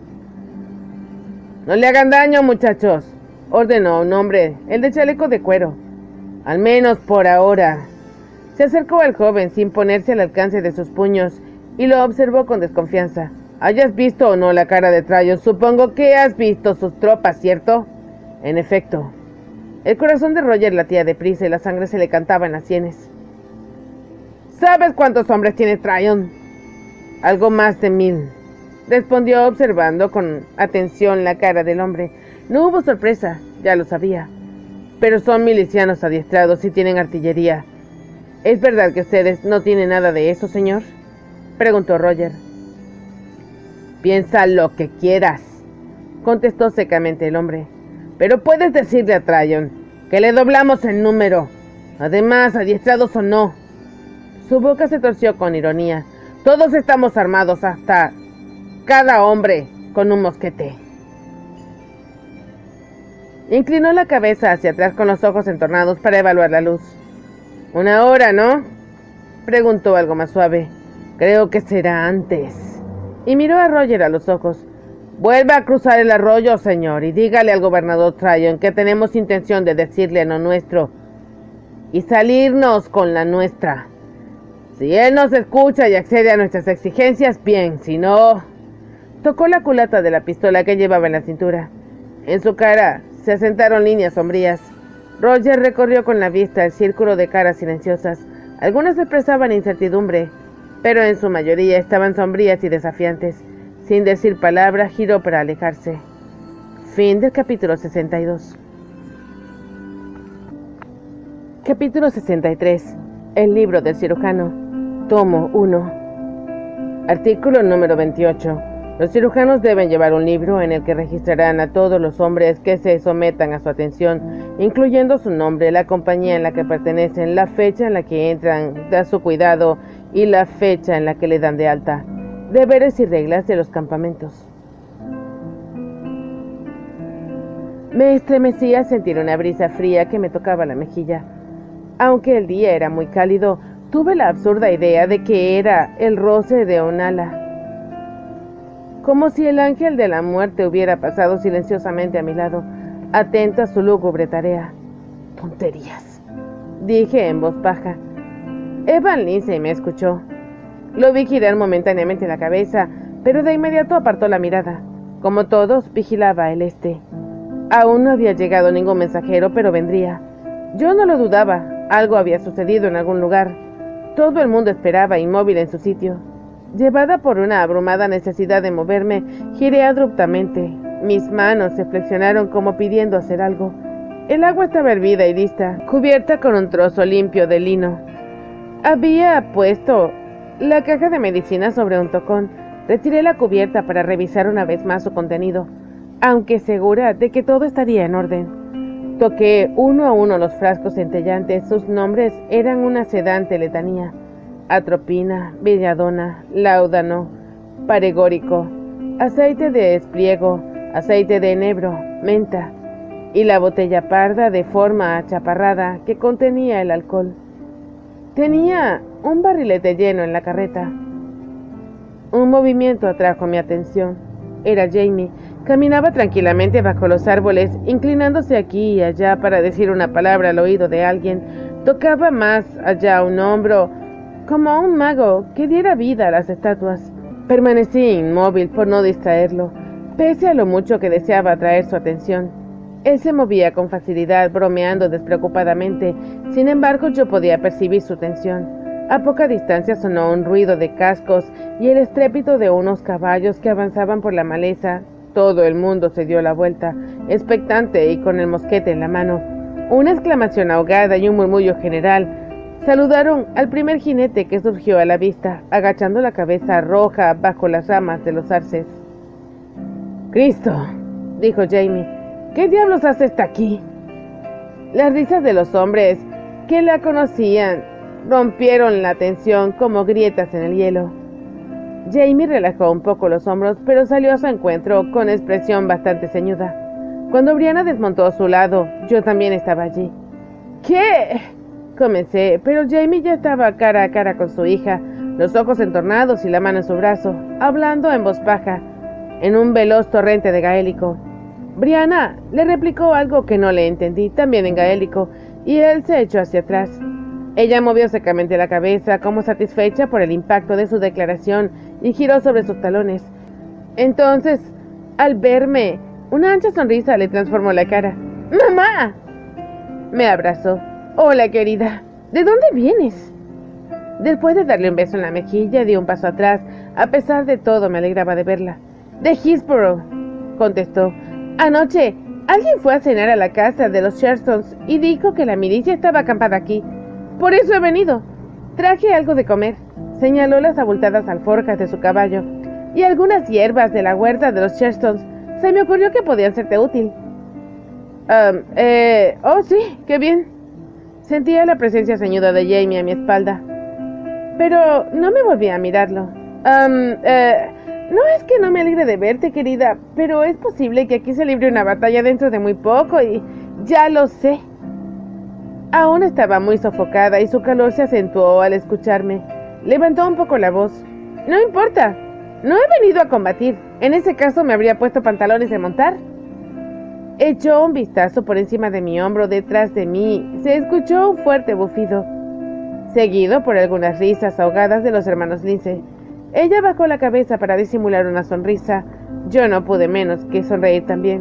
No le hagan daño, muchachos, ordenó un hombre, el de chaleco de cuero. Al menos por ahora. Se acercó al joven sin ponerse al alcance de sus puños y lo observó con desconfianza. Hayas visto o no la cara de Tryon, supongo que has visto sus tropas, ¿cierto? En efecto. El corazón de Roger latía deprisa y la sangre se le cantaba en las sienes. ¿Sabes cuántos hombres tiene Tryon? Algo más de mil, respondió observando con atención la cara del hombre. No hubo sorpresa, ya lo sabía. Pero son milicianos adiestrados y tienen artillería. ¿Es verdad que ustedes no tienen nada de eso, señor?, preguntó Roger. Piensa lo que quieras, contestó secamente el hombre. Pero puedes decirle a Tryon que le doblamos el número. Además, adiestrados o no. Su boca se torció con ironía. Todos estamos armados, hasta cada hombre con un mosquete. Inclinó la cabeza hacia atrás con los ojos entornados para evaluar la luz. ¿Una hora, no?, preguntó algo más suave. Creo que será antes. Y miró a Roger a los ojos. Vuelva a cruzar el arroyo, señor, y dígale al gobernador Tryon que tenemos intención de decirle lo nuestro y salirnos con la nuestra. Si él nos escucha y accede a nuestras exigencias, bien, si no... Tocó la culata de la pistola que llevaba en la cintura. En su cara se asentaron líneas sombrías. Roger recorrió con la vista el círculo de caras silenciosas. Algunas expresaban incertidumbre, pero en su mayoría estaban sombrías y desafiantes. Sin decir palabra, giró para alejarse. Fin del capítulo sesenta y dos. Capítulo sesenta y tres. El libro del cirujano. Tomo uno. Artículo número veintiocho. Los cirujanos deben llevar un libro en el que registrarán a todos los hombres que se sometan a su atención, incluyendo su nombre, la compañía en la que pertenecen, la fecha en la que entran a su cuidado y la fecha en la que le dan de alta. Deberes y reglas de los campamentos. Me estremecí al sentir una brisa fría que me tocaba la mejilla. Aunque el día era muy cálido, tuve la absurda idea de que era el roce de un ala. Como si el ángel de la muerte hubiera pasado silenciosamente a mi lado, atento a su lúgubre tarea. Tonterías, dije en voz baja. Evan Lindsay me escuchó. Lo vi girar momentáneamente la cabeza, pero de inmediato apartó la mirada. Como todos, vigilaba el este. Aún no había llegado ningún mensajero, pero vendría. Yo no lo dudaba, algo había sucedido en algún lugar. Todo el mundo esperaba inmóvil en su sitio. Llevada por una abrumada necesidad de moverme, giré abruptamente. Mis manos se flexionaron como pidiendo hacer algo. El agua estaba hervida y lista, cubierta con un trozo limpio de lino. Había puesto la caja de medicina sobre un tocón. Retiré la cubierta para revisar una vez más su contenido, aunque segura de que todo estaría en orden. Toqué uno a uno los frascos centellantes. Sus nombres eran una sedante letanía: atropina, belladona, láudano, paregórico, aceite de espliego, aceite de enebro, menta, y la botella parda de forma achaparrada que contenía el alcohol. Tenía un barrilete lleno en la carreta. Un movimiento atrajo mi atención. Era Jamie. Caminaba tranquilamente bajo los árboles, inclinándose aquí y allá para decir una palabra al oído de alguien. Tocaba más allá un hombro, como un mago que diera vida a las estatuas. Permanecí inmóvil por no distraerlo, pese a lo mucho que deseaba atraer su atención. Él se movía con facilidad, bromeando despreocupadamente. Sin embargo, yo podía percibir su tensión. A poca distancia sonó un ruido de cascos y el estrépito de unos caballos que avanzaban por la maleza. Todo el mundo se dio la vuelta, expectante y con el mosquete en la mano. Una exclamación ahogada y un murmullo general saludaron al primer jinete que surgió a la vista, agachando la cabeza roja bajo las ramas de los arces. «¡Cristo!», dijo Jamie. «¿Qué diablos hace esta aquí?». Las risas de los hombres que la conocían rompieron la tensión como grietas en el hielo. Jamie relajó un poco los hombros, pero salió a su encuentro con expresión bastante ceñuda. Cuando Brianna desmontó a su lado, yo también estaba allí. «¿Qué?», comencé, pero Jamie ya estaba cara a cara con su hija, los ojos entornados y la mano en su brazo, hablando en voz baja, en un veloz torrente de gaélico. Brianna le replicó algo que no le entendí, también en gaélico, y él se echó hacia atrás. Ella movió secamente la cabeza, como satisfecha por el impacto de su declaración, y giró sobre sus talones. Entonces, al verme, una ancha sonrisa le transformó la cara. «¡Mamá!». Me abrazó. «Hola, querida. ¿De dónde vienes?». Después de darle un beso en la mejilla, di un paso atrás. A pesar de todo, me alegraba de verla. «De Hillsborough», contestó. «Anoche, alguien fue a cenar a la casa de los Sherstons y dijo que la milicia estaba acampada aquí. Por eso he venido. Traje algo de comer». Señaló las abultadas alforjas de su caballo. «Y algunas hierbas de la huerta de los Sherstons. Se me ocurrió que podían serte útil». Um, eh, «Oh, sí, qué bien». Sentía la presencia ceñuda de Jamie a mi espalda, pero no me volví a mirarlo. Um, eh, «No es que no me alegre de verte, querida, pero es posible que aquí se libre una batalla dentro de muy poco y ya lo sé». Aún estaba muy sofocada y su calor se acentuó al escucharme. Levantó un poco la voz. «No importa, no he venido a combatir. En ese caso me habría puesto pantalones de montar». Echó un vistazo por encima de mi hombro. Detrás de mí se escuchó un fuerte bufido, seguido por algunas risas ahogadas de los hermanos Lindsay. Ella bajó la cabeza para disimular una sonrisa. Yo no pude menos que sonreír también.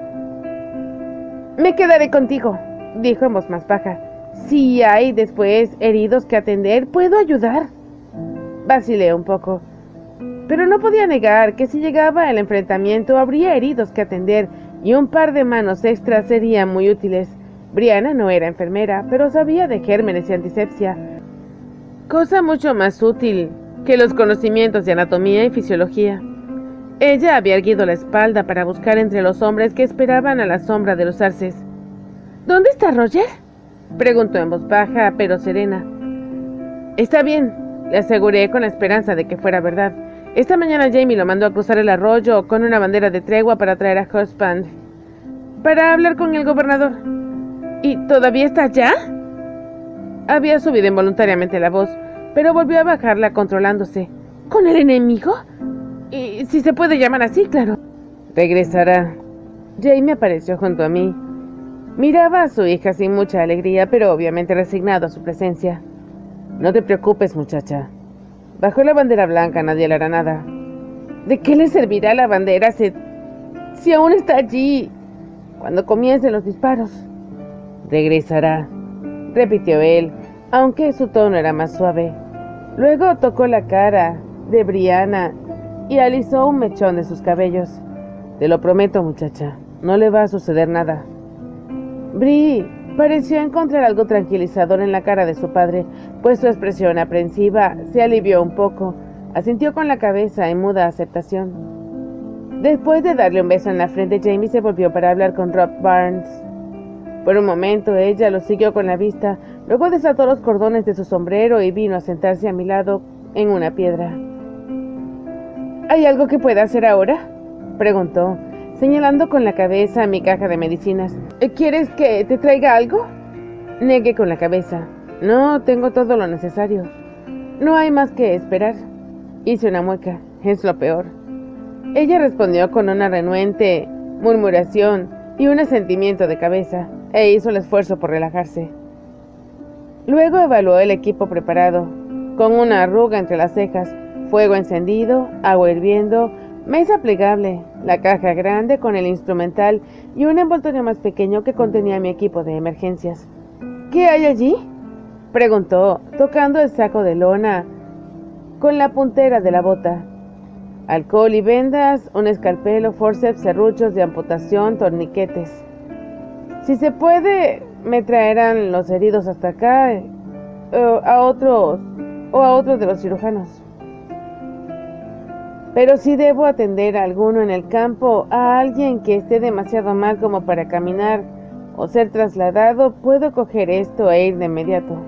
«Me quedaré contigo», dijo en voz más baja. «Si hay después heridos que atender, puedo ayudar». Vacilé un poco, pero no podía negar que si llegaba el enfrentamiento habría heridos que atender y un par de manos extras serían muy útiles. Brianna no era enfermera, pero sabía de gérmenes y antisepsia, cosa mucho más útil que los conocimientos de anatomía y fisiología. Ella había erguido la espalda para buscar entre los hombres que esperaban a la sombra de los arces. «¿Dónde está Roger?», preguntó en voz baja, pero serena. «Está bien», le aseguré con la esperanza de que fuera verdad. Esta mañana Jamie lo mandó a cruzar el arroyo con una bandera de tregua para traer a Husband para hablar con el gobernador. «¿Y todavía está allá?». Había subido involuntariamente la voz, pero volvió a bajarla controlándose. «¿Con el enemigo?». «Y si se puede llamar así, claro». «Regresará». Jamie apareció junto a mí. Miraba a su hija sin mucha alegría, pero obviamente resignado a su presencia. «No te preocupes, muchacha. Bajo la bandera blanca nadie le hará nada». «¿De qué le servirá la bandera si, si aún está allí cuando comiencen los disparos?». «Regresará», repitió él, aunque su tono era más suave. Luego tocó la cara de Brianna y alisó un mechón de sus cabellos. Te lo prometo, muchacha, no le va a suceder nada. Bri pareció encontrar algo tranquilizador en la cara de su padre, pues su expresión aprensiva se alivió un poco. Asintió con la cabeza en muda aceptación. Después de darle un beso en la frente, Jamie se volvió para hablar con Rob Barnes. Por un momento ella lo siguió con la vista, luego desató los cordones de su sombrero y vino a sentarse a mi lado en una piedra. ¿Hay algo que pueda hacer ahora?, preguntó, señalando con la cabeza a mi caja de medicinas. ¿Quieres que te traiga algo? Negué con la cabeza. No, tengo todo lo necesario. No hay más que esperar. Hice una mueca. Es lo peor. Ella respondió con una renuente murmuración y un asentimiento de cabeza, e hizo el esfuerzo por relajarse. Luego evaluó el equipo preparado, con una arruga entre las cejas, fuego encendido, agua hirviendo, mesa plegable, la caja grande con el instrumental y un envoltorio más pequeño que contenía mi equipo de emergencias. ¿Qué hay allí?, preguntó, tocando el saco de lona con la puntera de la bota. Alcohol y vendas, un escalpelo, forceps, serruchos de amputación, torniquetes. Si se puede, me traerán los heridos hasta acá, eh, a otros, o a otros de los cirujanos. Pero si debo atender a alguno en el campo, a alguien que esté demasiado mal como para caminar o ser trasladado, puedo coger esto e ir de inmediato.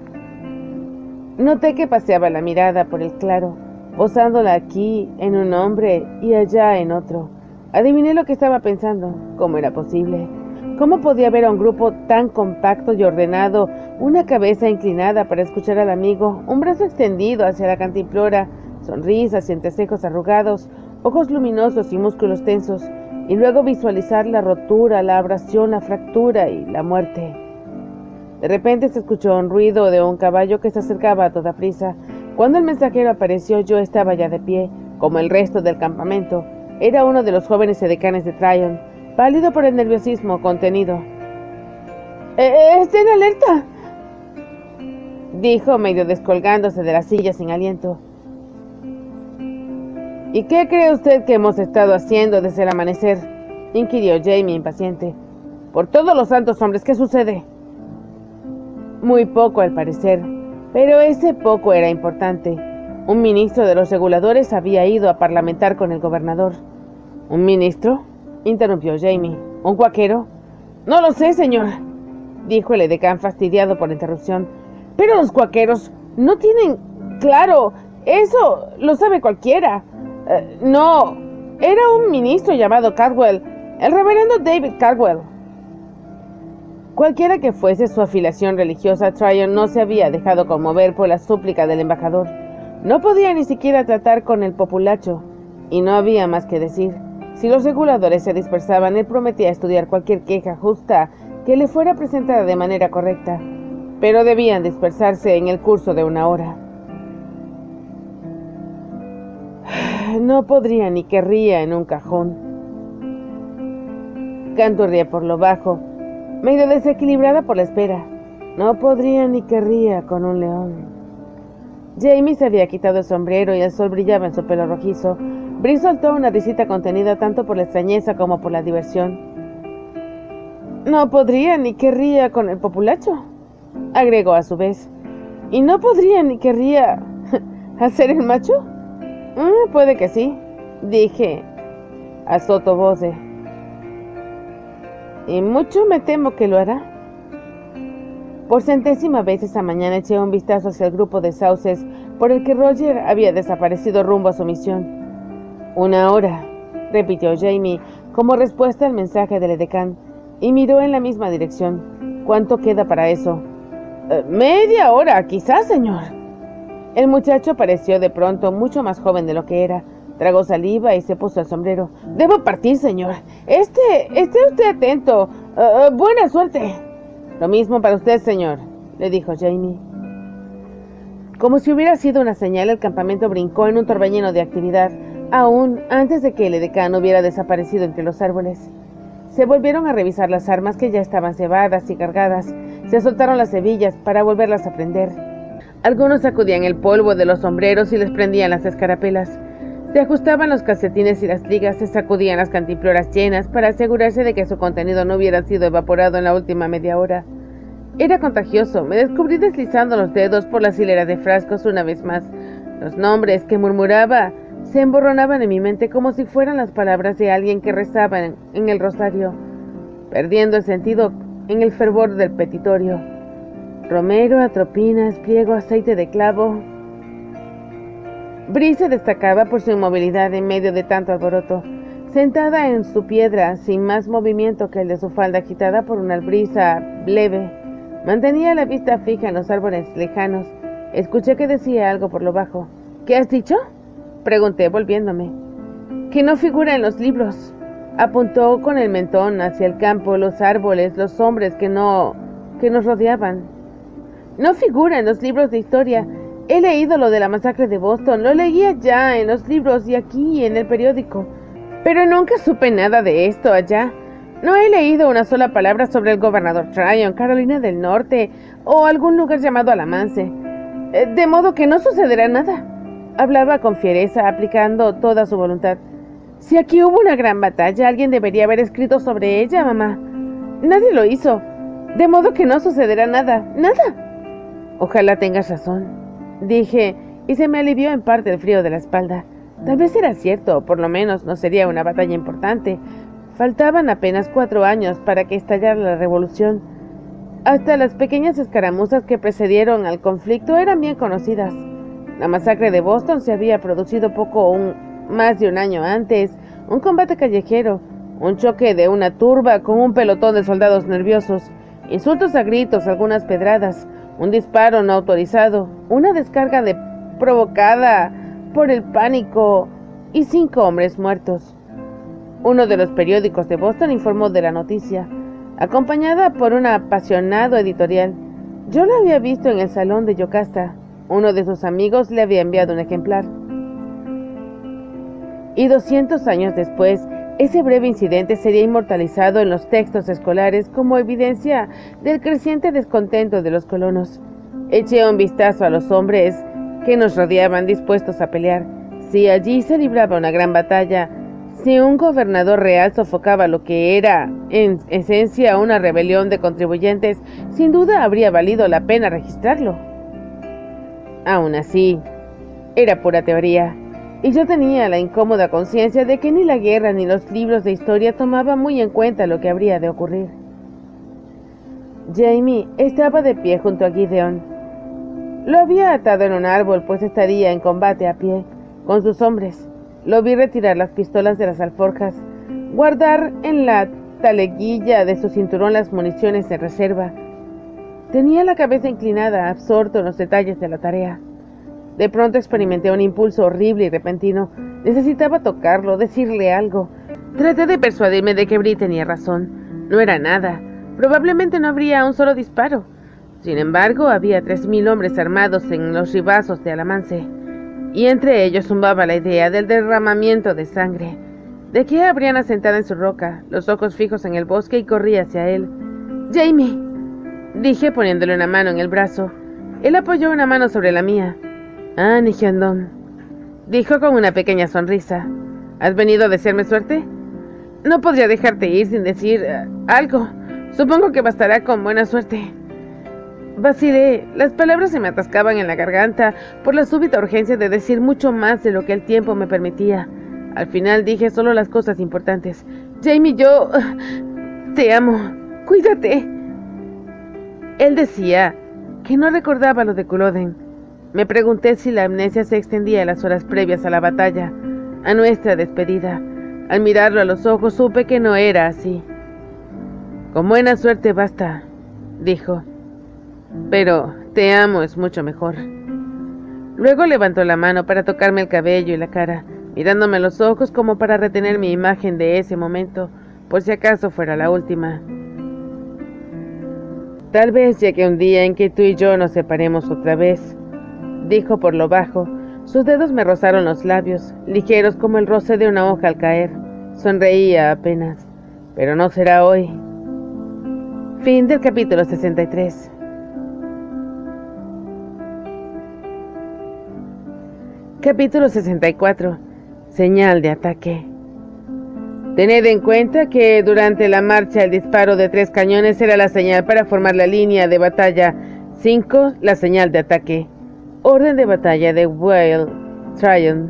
Noté que paseaba la mirada por el claro, posándola aquí en un hombre y allá en otro. Adiviné lo que estaba pensando. ¿Cómo era posible? ¿Cómo podía ver a un grupo tan compacto y ordenado, una cabeza inclinada para escuchar al amigo, un brazo extendido hacia la cantimplora, sonrisas y entrecejos arrugados, ojos luminosos y músculos tensos, y luego visualizar la rotura, la abrasión, la fractura y la muerte? De repente se escuchó un ruido de un caballo que se acercaba a toda prisa. Cuando el mensajero apareció, yo estaba ya de pie, como el resto del campamento. Era uno de los jóvenes edecanes de Tryon, pálido por el nerviosismo contenido. ¡Eh, ¡Estén alerta!, dijo, medio descolgándose de la silla sin aliento. ¿Y qué cree usted que hemos estado haciendo desde el amanecer?, inquirió Jamie impaciente. Por todos los santos hombres, ¿qué sucede? Muy poco, al parecer, pero ese poco era importante. Un ministro de los reguladores había ido a parlamentar con el gobernador. ¿Un ministro?, interrumpió Jamie. ¿Un cuaquero? No lo sé, señor, dijo el edecán fastidiado por la interrupción. Pero los cuaqueros no tienen... Claro, eso lo sabe cualquiera. Uh, no, era un ministro llamado Caldwell, el reverendo David Caldwell. Cualquiera que fuese su afiliación religiosa, Tryon no se había dejado conmover por la súplica del embajador. No podía ni siquiera tratar con el populacho, y no había más que decir. Si los reguladores se dispersaban, él prometía estudiar cualquier queja justa que le fuera presentada de manera correcta, pero debían dispersarse en el curso de una hora. No podría ni querría en un cajón. Canturrié por lo bajo, medio desequilibrada por la espera. No podría ni querría con un león. Jamie se había quitado el sombrero y el sol brillaba en su pelo rojizo. Bri soltó una risita contenida tanto por la extrañeza como por la diversión. No podría ni querría con el populacho, agregó a su vez. ¿Y no podría ni querría hacer el macho? Mm, puede que sí, dije a sottovoce. Y mucho me temo que lo hará. Por centésima vez esa mañana eché un vistazo hacia el grupo de sauces por el que Roger había desaparecido rumbo a su misión. Una hora, repitió Jamie como respuesta al mensaje del edecán, y miró en la misma dirección. ¿Cuánto queda para eso? Eh, media hora, quizás, señor. El muchacho pareció de pronto mucho más joven de lo que era. Tragó saliva y se puso el sombrero. Debo partir, señor. Este, esté usted atento. Uh, buena suerte. Lo mismo para usted, señor, le dijo Jamie. Como si hubiera sido una señal, el campamento brincó en un torbellino de actividad, aún antes de que el edecán hubiera desaparecido entre los árboles. Se volvieron a revisar las armas que ya estaban cebadas y cargadas. Se soltaron las hebillas para volverlas a prender. Algunos sacudían el polvo de los sombreros y les prendían las escarapelas. Se ajustaban los calcetines y las ligas, se sacudían las cantimploras llenas para asegurarse de que su contenido no hubiera sido evaporado en la última media hora. Era contagioso. Me descubrí deslizando los dedos por las hileras de frascos una vez más. Los nombres que murmuraba se emborronaban en mi mente como si fueran las palabras de alguien que rezaba en, en el rosario, perdiendo el sentido en el fervor del petitorio. Romero, atropinas, pliego, aceite de clavo. Bree se destacaba por su inmovilidad en medio de tanto alboroto, sentada en su piedra, sin más movimiento que el de su falda agitada por una brisa leve. Mantenía la vista fija en los árboles lejanos. Escuché que decía algo por lo bajo. ¿Qué has dicho?, pregunté, volviéndome. Que no figura en los libros. Apuntó con el mentón hacia el campo, los árboles, los hombres que no... que nos rodeaban. No figura en los libros de historia. He leído lo de la masacre de Boston, lo leía ya en los libros y aquí en el periódico, pero nunca supe nada de esto allá. No he leído una sola palabra sobre el gobernador Tryon, Carolina del Norte o algún lugar llamado Alamance, de modo que no sucederá nada. Hablaba con fiereza, aplicando toda su voluntad. Si aquí hubo una gran batalla, alguien debería haber escrito sobre ella, mamá. Nadie lo hizo, de modo que no sucederá nada, nada. Ojalá tengas razón, dije, y se me alivió en parte el frío de la espalda. Tal vez era cierto, por lo menos no sería una batalla importante. Faltaban apenas cuatro años para que estallara la revolución. Hasta las pequeñas escaramuzas que precedieron al conflicto eran bien conocidas. La masacre de Boston se había producido poco un, más de un año antes, un combate callejero, un choque de una turba con un pelotón de soldados nerviosos, insultos a gritos, algunas pedradas, un disparo no autorizado, una descarga de provocada por el pánico y cinco hombres muertos. Uno de los periódicos de Boston informó de la noticia, acompañada por un apasionado editorial. Yo lo había visto en el salón de Yocasta. Uno de sus amigos le había enviado un ejemplar. Y doscientos años después, ese breve incidente sería inmortalizado en los textos escolares como evidencia del creciente descontento de los colonos. Eché un vistazo a los hombres que nos rodeaban dispuestos a pelear. Si allí se libraba una gran batalla, si un gobernador real sofocaba lo que era, en esencia, una rebelión de contribuyentes, sin duda habría valido la pena registrarlo. Aún así, era pura teoría. Y yo tenía la incómoda conciencia de que ni la guerra ni los libros de historia tomaban muy en cuenta lo que habría de ocurrir. Jamie estaba de pie junto a Gideon. Lo había atado en un árbol, pues estaría en combate a pie, con sus hombres. Lo vi retirar las pistolas de las alforjas, guardar en la taleguilla de su cinturón las municiones en reserva. Tenía la cabeza inclinada, absorto en los detalles de la tarea. De pronto experimenté un impulso horrible y repentino. Necesitaba tocarlo, decirle algo. Traté de persuadirme de que Bree tenía razón. No era nada. Probablemente no habría un solo disparo. Sin embargo, había tres mil hombres armados en los ribazos de Alamance, y entre ellos zumbaba la idea del derramamiento de sangre, de que habrían asentado en su roca, los ojos fijos en el bosque, y corrí hacia él. «Jamie», dije poniéndole una mano en el brazo. Él apoyó una mano sobre la mía. «Ah, Nihyandon», dijo con una pequeña sonrisa. «¿Has venido a desearme suerte? No podría dejarte ir sin decir uh, algo. Supongo que bastará con buena suerte». Vacilé. Las palabras se me atascaban en la garganta por la súbita urgencia de decir mucho más de lo que el tiempo me permitía. Al final dije solo las cosas importantes. «Jamie, yo... Uh, te amo. Cuídate». Él decía que no recordaba lo de Culloden. Me pregunté si la amnesia se extendía a las horas previas a la batalla, a nuestra despedida. Al mirarlo a los ojos supe que no era así. «Con buena suerte basta», dijo. «Pero te amo es mucho mejor». Luego levantó la mano para tocarme el cabello y la cara, mirándome a los ojos como para retener mi imagen de ese momento, por si acaso fuera la última. «Tal vez llegue un día en que tú y yo nos separemos otra vez», dijo por lo bajo. Sus dedos me rozaron los labios, ligeros como el roce de una hoja al caer. Sonreía apenas. «Pero no será hoy». Fin del capítulo sesenta y tres. Capítulo sesenta y cuatro. Señal de ataque. Tened en cuenta que durante la marcha el disparo de tres cañones era la señal para formar la línea de batalla. cinco. La señal de ataque. Orden de batalla de Whale Tryon.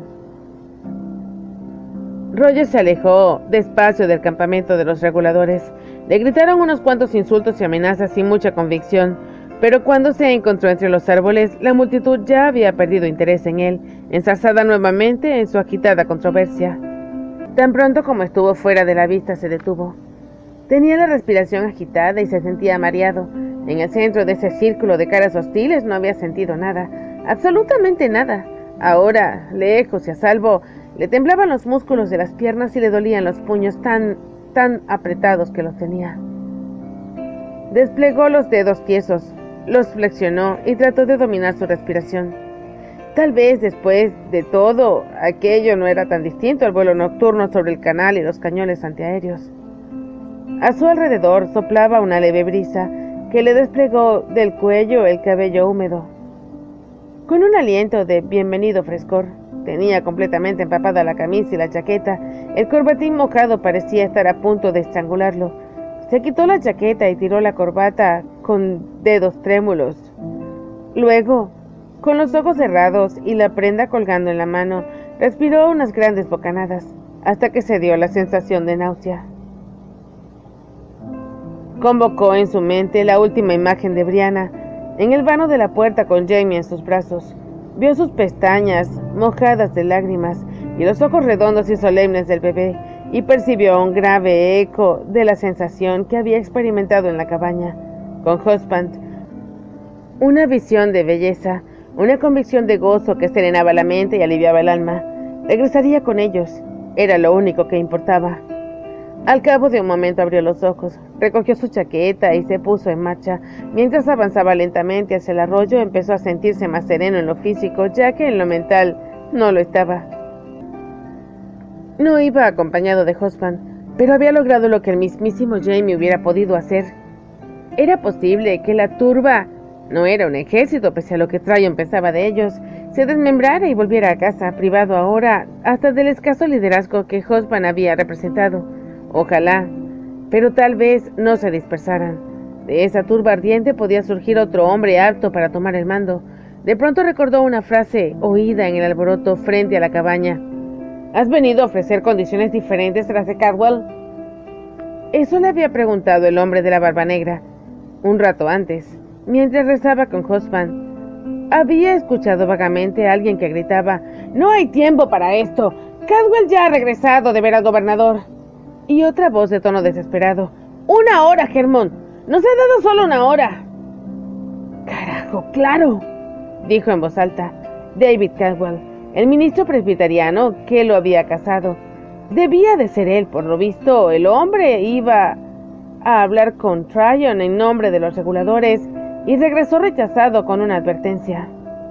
Roger se alejó despacio del campamento de los reguladores. Le gritaron unos cuantos insultos y amenazas sin mucha convicción, pero cuando se encontró entre los árboles, la multitud ya había perdido interés en él, enzarzada nuevamente en su agitada controversia. Tan pronto como estuvo fuera de la vista, se detuvo. Tenía la respiración agitada y se sentía mareado. En el centro de ese círculo de caras hostiles no había sentido nada, absolutamente nada. Ahora, lejos y a salvo, le temblaban los músculos de las piernas y le dolían los puños tan, tan apretados que los tenía. Desplegó los dedos tiesos, los flexionó y trató de dominar su respiración. Tal vez, después de todo, aquello no era tan distinto al vuelo nocturno sobre el canal y los cañones antiaéreos. A su alrededor soplaba una leve brisa que le desplegó del cuello el cabello húmedo. Con un aliento de bienvenido frescor, tenía completamente empapada la camisa y la chaqueta. El corbatín mojado parecía estar a punto de estrangularlo. Se quitó la chaqueta y tiró la corbata con dedos trémulos. Luego, con los ojos cerrados y la prenda colgando en la mano, respiró unas grandes bocanadas, hasta que se dio la sensación de náusea. Convocó en su mente la última imagen de Brianna, en el vano de la puerta con Jamie en sus brazos. Vio sus pestañas mojadas de lágrimas y los ojos redondos y solemnes del bebé, y percibió un grave eco de la sensación que había experimentado en la cabaña, con Husband. Una visión de belleza, una convicción de gozo que serenaba la mente y aliviaba el alma. Regresaría con ellos, era lo único que importaba. Al cabo de un momento abrió los ojos, recogió su chaqueta y se puso en marcha. Mientras avanzaba lentamente hacia el arroyo, empezó a sentirse más sereno en lo físico, ya que en lo mental no lo estaba. No iba acompañado de Husband, pero había logrado lo que el mismísimo Jamie hubiera podido hacer. Era posible que la turba, no era un ejército pese a lo que Tryon pensaba de ellos, se desmembrara y volviera a casa, privado ahora hasta del escaso liderazgo que Husband había representado. Ojalá, pero tal vez no se dispersaran. De esa turba ardiente podía surgir otro hombre apto para tomar el mando. De pronto recordó una frase oída en el alboroto frente a la cabaña. ¿Has venido a ofrecer condiciones diferentes a las de Caldwell? Eso le había preguntado el hombre de la barba negra, un rato antes, mientras rezaba con Husband. Había escuchado vagamente a alguien que gritaba: «No hay tiempo para esto. Caldwell ya ha regresado de ver al gobernador». Y otra voz de tono desesperado: «Una hora, Hermon. Nos ha dado solo una hora». «Carajo, claro», dijo en voz alta David Caldwell, el ministro presbiteriano que lo había casado. Debía de ser él, por lo visto. El hombre iba a hablar con Tryon en nombre de los reguladores y regresó rechazado con una advertencia.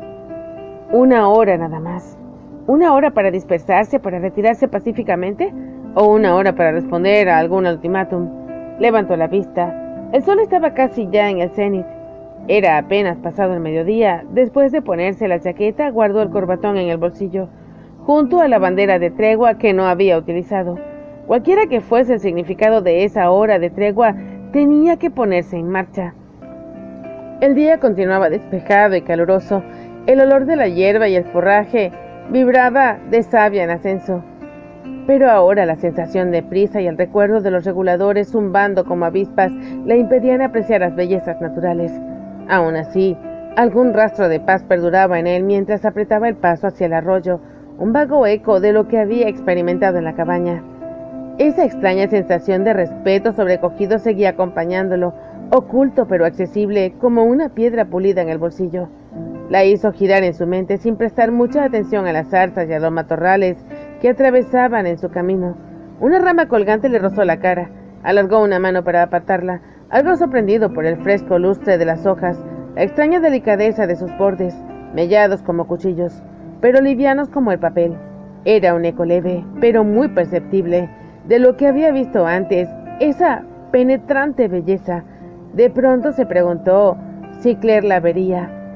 Una hora nada más. ¿Una hora para dispersarse, para retirarse pacíficamente? ¿O una hora para responder a algún ultimátum? Levantó la vista. El sol estaba casi ya en el cenit. Era apenas pasado el mediodía. Después de ponerse la chaqueta, guardó el corbatón en el bolsillo, junto a la bandera de tregua que no había utilizado. Cualquiera que fuese el significado de esa hora de tregua, tenía que ponerse en marcha. El día continuaba despejado y caluroso. El olor de la hierba y el forraje vibraba de savia en ascenso. Pero ahora la sensación de prisa y el recuerdo de los reguladores zumbando como avispas le impedían apreciar las bellezas naturales. Aún así, algún rastro de paz perduraba en él mientras apretaba el paso hacia el arroyo, un vago eco de lo que había experimentado en la cabaña. Esa extraña sensación de respeto sobrecogido seguía acompañándolo, oculto pero accesible como una piedra pulida en el bolsillo. La hizo girar en su mente sin prestar mucha atención a las zarzas y a los matorrales que atravesaban en su camino. Una rama colgante le rozó la cara. Alargó una mano para apartarla, algo sorprendido por el fresco lustre de las hojas, la extraña delicadeza de sus bordes, mellados como cuchillos, pero livianos como el papel. Era un eco leve, pero muy perceptible, de lo que había visto antes, esa penetrante belleza. De pronto se preguntó si Claire la vería.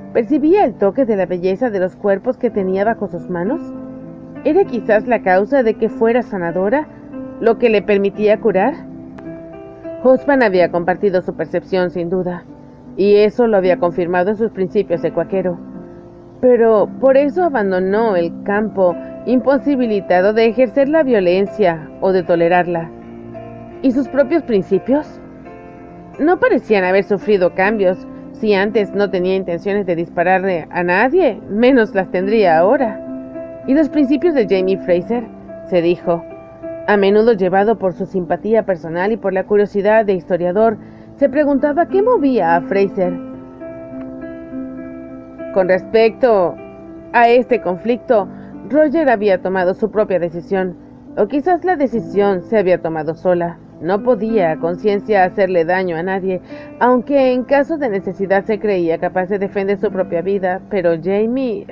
Percibía el toque de la belleza de los cuerpos que tenía bajo sus manos. ¿Era quizás la causa de que fuera sanadora lo que le permitía curar? Husband había compartido su percepción sin duda, y eso lo había confirmado en sus principios de cuáquero. Pero por eso abandonó el campo, imposibilitado de ejercer la violencia o de tolerarla. ¿Y sus propios principios? No parecían haber sufrido cambios. Si antes no tenía intenciones de dispararle a nadie, menos las tendría ahora. ¿Y los principios de Jamie Fraser?, se dijo. A menudo llevado por su simpatía personal y por la curiosidad de historiador, se preguntaba qué movía a Fraser. Con respecto a este conflicto, Roger había tomado su propia decisión, o quizás la decisión se había tomado sola. No podía a conciencia hacerle daño a nadie, aunque en caso de necesidad se creía capaz de defender su propia vida, pero Jamie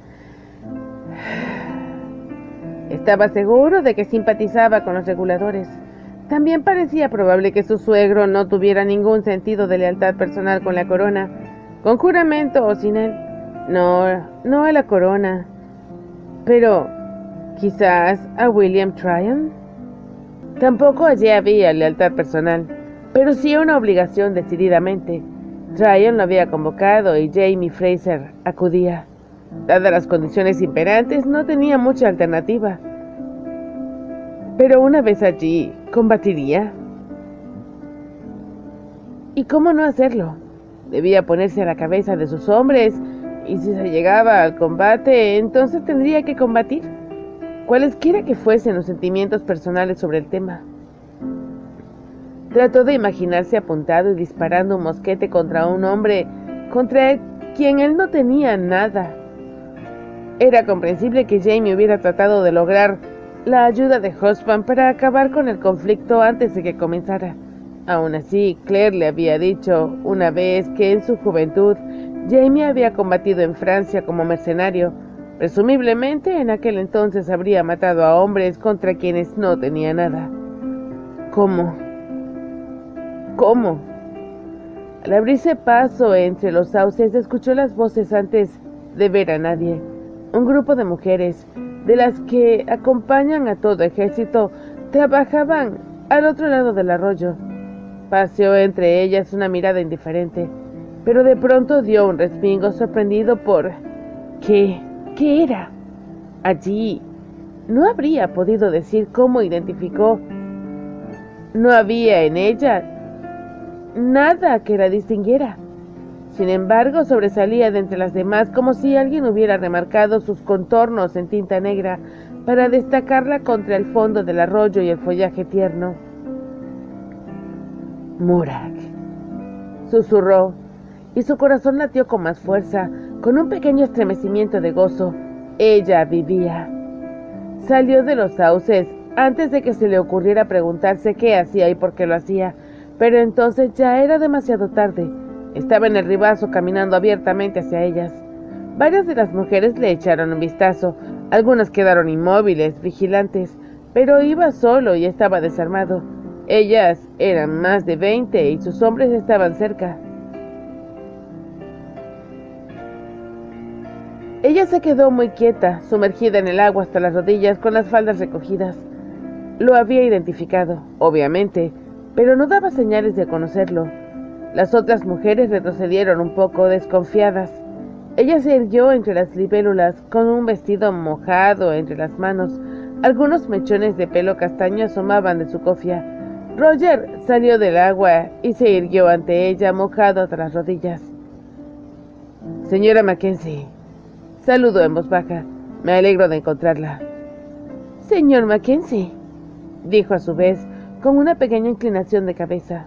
estaba seguro de que simpatizaba con los reguladores. También parecía probable que su suegro no tuviera ningún sentido de lealtad personal con la corona, con juramento o sin él. No, no a la corona, pero quizás a William Tryon. Tampoco allí había lealtad personal, pero sí una obligación decididamente. Tryon lo había convocado y Jamie Fraser acudía. Dadas las condiciones imperantes, no tenía mucha alternativa. Pero una vez allí, ¿combatiría? ¿Y cómo no hacerlo? Debía ponerse a la cabeza de sus hombres, y si se llegaba al combate, entonces tendría que combatir, cualesquiera que fuesen los sentimientos personales sobre el tema. Trató de imaginarse apuntado y disparando un mosquete contra un hombre contra quien él no tenía nada. Era comprensible que Jamie hubiera tratado de lograr la ayuda de Husband para acabar con el conflicto antes de que comenzara. Aún así, Claire le había dicho una vez que en su juventud Jamie había combatido en Francia como mercenario. Presumiblemente en aquel entonces habría matado a hombres contra quienes no tenía nada. ¿Cómo? ¿Cómo? Al abrirse paso entre los sauces, escuchó las voces antes de ver a nadie. Un grupo de mujeres, de las que acompañan a todo ejército, trabajaban al otro lado del arroyo. Paseó entre ellas una mirada indiferente, pero de pronto dio un respingo sorprendido por... ¿Qué? ¿Qué era? Allí no habría podido decir cómo identificó. No había en ella nada que la distinguiera. Sin embargo, sobresalía de entre las demás como si alguien hubiera remarcado sus contornos en tinta negra para destacarla contra el fondo del arroyo y el follaje tierno. Murak, susurró, y su corazón latió con más fuerza, con un pequeño estremecimiento de gozo. Ella vivía. Salió de los sauces antes de que se le ocurriera preguntarse qué hacía y por qué lo hacía, pero entonces ya era demasiado tarde. Estaba en el ribazo caminando abiertamente hacia ellas. Varias de las mujeres le echaron un vistazo, algunas quedaron inmóviles, vigilantes, pero iba solo y estaba desarmado. Ellas eran más de veinte y sus hombres estaban cerca. Ella se quedó muy quieta, sumergida en el agua hasta las rodillas, con las faldas recogidas. Lo había identificado, obviamente, pero no daba señales de conocerlo. Las otras mujeres retrocedieron un poco, desconfiadas. Ella se irguió entre las libélulas, con un vestido mojado entre las manos. Algunos mechones de pelo castaño asomaban de su cofia. Roger salió del agua y se irguió ante ella, mojado hasta las rodillas. Señora Mackenzie, saludó en voz baja. Me alegro de encontrarla. Señor Mackenzie, dijo a su vez, con una pequeña inclinación de cabeza.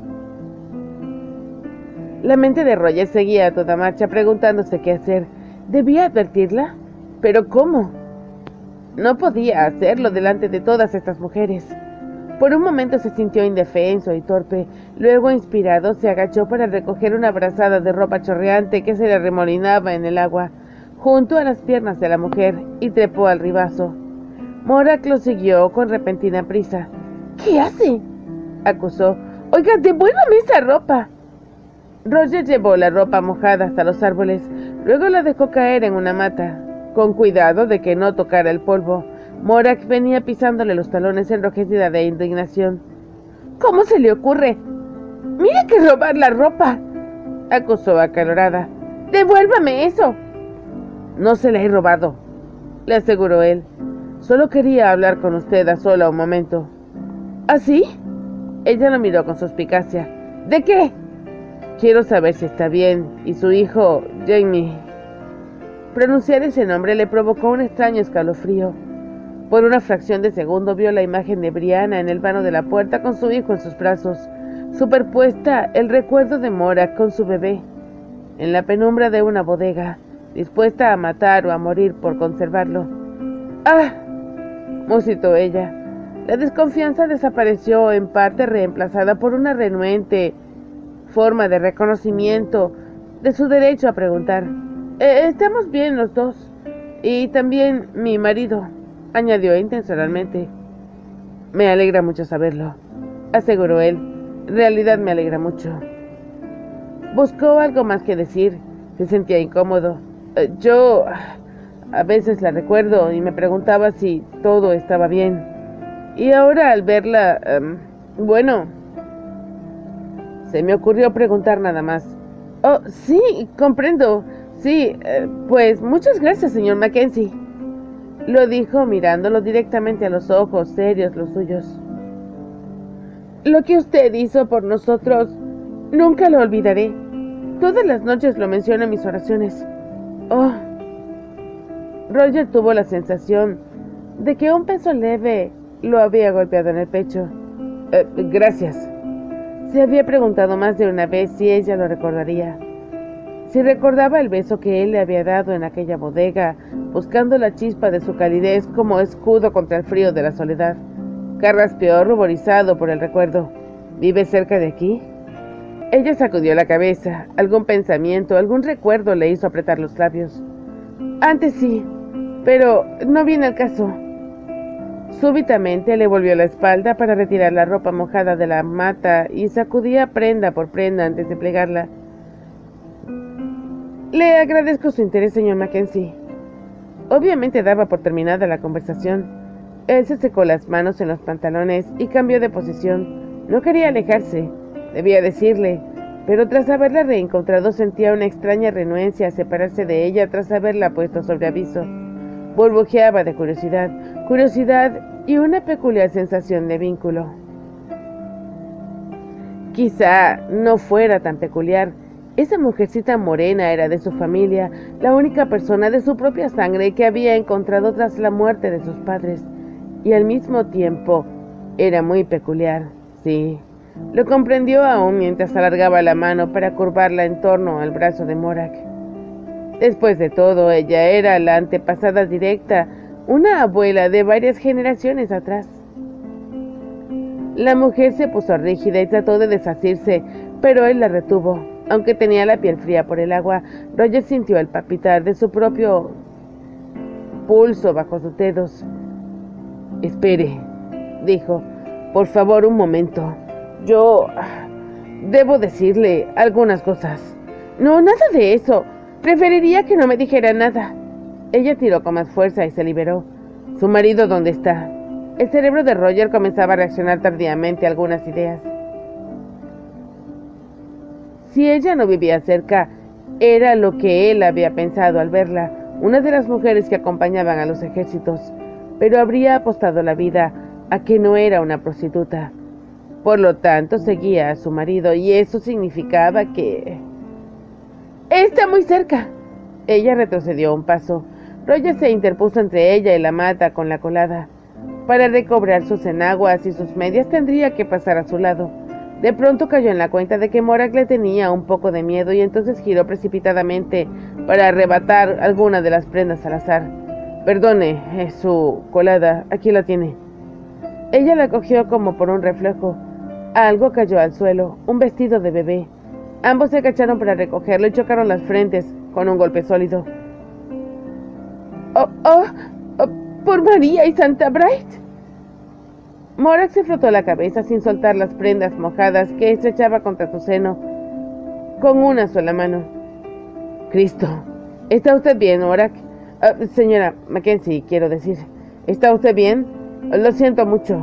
La mente de Roger seguía a toda marcha, preguntándose qué hacer. ¿Debía advertirla? ¿Pero cómo? No podía hacerlo delante de todas estas mujeres. Por un momento se sintió indefenso y torpe. Luego, inspirado, se agachó para recoger una brazada de ropa chorreante que se le remolinaba en el agua, junto a las piernas de la mujer, y trepó al ribazo. Morak lo siguió con repentina prisa. ¿Qué hace?, acusó. Oiga, devuélvame esa ropa. Roger llevó la ropa mojada hasta los árboles, Luego la dejó caer en una mata, con cuidado de que no tocara el polvo. Morak venía pisándole los talones enrojecida de indignación. ¿Cómo se le ocurre? ¡Mira que robar la ropa!, acusó acalorada. ¡Devuélvame eso! No se la he robado, le aseguró él. Solo quería hablar con usted a sola un momento. ¿Así? Ella lo miró con suspicacia. ¿De qué? Quiero saber si está bien, y su hijo, Jamie. Pronunciar ese nombre le provocó un extraño escalofrío. Por una fracción de segundo vio la imagen de Brianna en el vano de la puerta con su hijo en sus brazos, superpuesta el recuerdo de Morak con su bebé, en la penumbra de una bodega, dispuesta a matar o a morir por conservarlo. ¡Ah!, musitó ella. La desconfianza desapareció, en parte reemplazada por una renuente forma de reconocimiento de su derecho a preguntar. Eh, estamos bien los dos, y también mi marido, añadió intencionalmente. Me alegra mucho saberlo, aseguró él. En realidad me alegra mucho. Buscó algo más que decir. Se sentía incómodo. Eh, yo a veces la recuerdo y me preguntaba si todo estaba bien. Y ahora al verla, um, bueno, se me ocurrió preguntar nada más. Oh, sí, comprendo. Sí, eh, pues muchas gracias, señor Mackenzie. Lo dijo mirándolo directamente a los ojos, serios los suyos. Lo que usted hizo por nosotros, nunca lo olvidaré. Todas las noches lo menciono en mis oraciones. Oh. Roger tuvo la sensación de que un peso leve lo había golpeado en el pecho. Eh, gracias. Se había preguntado más de una vez si ella lo recordaría. Si recordaba el beso que él le había dado en aquella bodega, buscando la chispa de su calidez como escudo contra el frío de la soledad. Carraspeó ruborizado por el recuerdo. ¿Vive cerca de aquí? Ella sacudió la cabeza. Algún pensamiento, algún recuerdo le hizo apretar los labios. Antes sí, pero no viene al caso. Súbitamente le volvió la espalda para retirar la ropa mojada de la mata y sacudía prenda por prenda antes de plegarla. Le agradezco su interés, señor Mackenzie. Obviamente daba por terminada la conversación. Él se secó las manos en los pantalones y cambió de posición. No quería alejarse, debía decirle, pero tras haberla reencontrado sentía una extraña renuencia a separarse de ella tras haberla puesto sobre aviso. Burbujeaba de curiosidad, curiosidad y una peculiar sensación de vínculo. Quizá no fuera tan peculiar. Esa mujercita morena era de su familia, la única persona de su propia sangre que había encontrado tras la muerte de sus padres, y al mismo tiempo era muy peculiar, sí. Lo comprendió aún mientras alargaba la mano para curvarla en torno al brazo de Morak. Después de todo, ella era la antepasada directa, una abuela de varias generaciones atrás. La mujer se puso rígida y trató de desasirse, pero él la retuvo. Aunque tenía la piel fría por el agua, Roger sintió el palpitar de su propio pulso bajo sus dedos. Espere, dijo, por favor, un momento. Yo debo decirle algunas cosas. No, nada de eso. Preferiría que no me dijera nada. Ella tiró con más fuerza y se liberó. ¿Su marido dónde está? El cerebro de Roger comenzaba a reaccionar tardíamente a algunas ideas. Si ella no vivía cerca, era lo que él había pensado al verla, una de las mujeres que acompañaban a los ejércitos, pero habría apostado la vida a que no era una prostituta. Por lo tanto, seguía a su marido, y eso significaba que... ¡Está muy cerca! Ella retrocedió un paso. Roger se interpuso entre ella y la mata con la colada. Para recobrar sus enaguas y sus medias tendría que pasar a su lado. De pronto cayó en la cuenta de que Morak le tenía un poco de miedo y entonces giró precipitadamente para arrebatar alguna de las prendas al azar. Perdone, es su colada, aquí la tiene. Ella la cogió como por un reflejo. Algo cayó al suelo, un vestido de bebé. Ambos se agacharon para recogerlo y chocaron las frentes con un golpe sólido. ¡Oh, oh! oh ¡Por María y Santa Bright! Morak se frotó la cabeza sin soltar las prendas mojadas que estrechaba contra su seno con una sola mano. Cristo, ¿Está usted bien, Morak? Uh, señora Mackenzie, quiero decir. ¿Está usted bien? Lo siento mucho.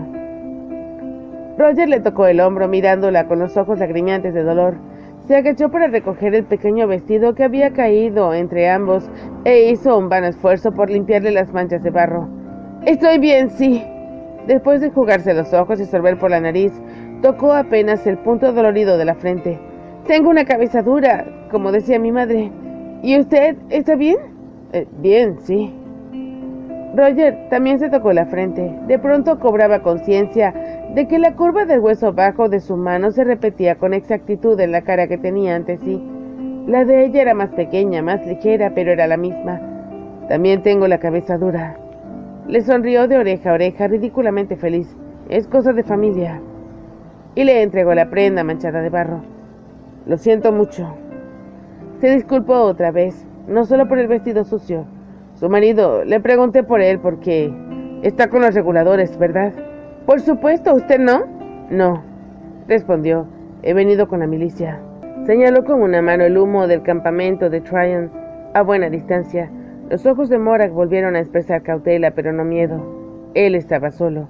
Roger le tocó el hombro mirándola con los ojos lagrimeantes de dolor. Se agachó para recoger el pequeño vestido que había caído entre ambos e hizo un vano esfuerzo por limpiarle las manchas de barro. Estoy bien, sí. Después de jugarse los ojos y sorber por la nariz, tocó apenas el punto dolorido de la frente. Tengo una cabeza dura, como decía mi madre. ¿Y usted está bien? Eh, bien, sí. Roger también se tocó la frente. De pronto cobraba conciencia de que la curva del hueso bajo de su mano se repetía con exactitud en la cara que tenía ante sí. La de ella era más pequeña, más ligera, pero era la misma. También tengo la cabeza dura. Le sonrió de oreja a oreja, ridículamente feliz. Es cosa de familia. Y le entregó la prenda manchada de barro. Lo siento mucho. Se disculpó otra vez, no solo por el vestido sucio. Su marido, le pregunté por él porque está con los reguladores, ¿verdad? Por supuesto, ¿usted no? No, respondió. He venido con la milicia. Señaló con una mano el humo del campamento de Tryon a buena distancia. Los ojos de Morak volvieron a expresar cautela, pero no miedo. Él estaba solo.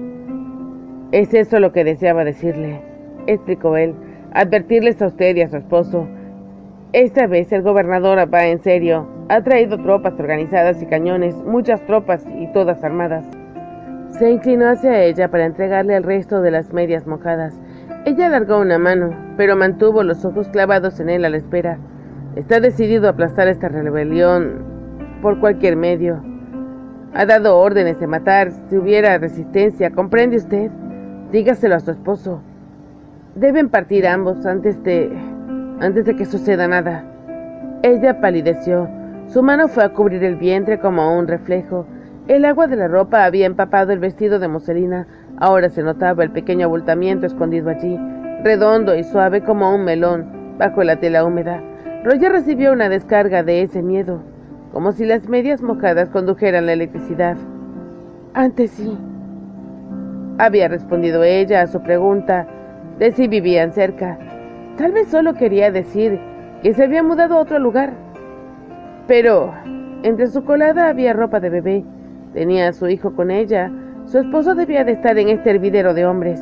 Es eso lo que deseaba decirle, explicó él. Advertirles a usted y a su esposo. Esta vez el gobernador va en serio. Ha traído tropas organizadas y cañones, muchas tropas y todas armadas. Se inclinó hacia ella para entregarle el resto de las medias mojadas. Ella alargó una mano, pero mantuvo los ojos clavados en él a la espera. Está decidido a aplastar esta rebelión por cualquier medio. Ha dado órdenes de matar si hubiera resistencia, ¿comprende usted? Dígaselo a su esposo. Deben partir ambos antes de... antes de que suceda nada. Ella palideció. Su mano fue a cubrir el vientre como un reflejo. El agua de la ropa había empapado el vestido de muselina. Ahora se notaba el pequeño abultamiento escondido allí, redondo y suave como un melón, bajo la tela húmeda. Roger recibió una descarga de ese miedo, como si las medias mojadas condujeran la electricidad. Antes sí, había respondido ella a su pregunta de si vivían cerca. Tal vez solo quería decir que se había mudado a otro lugar. Pero entre su colada había ropa de bebé. Tenía a su hijo con ella. Su esposo debía de estar en este hervidero de hombres.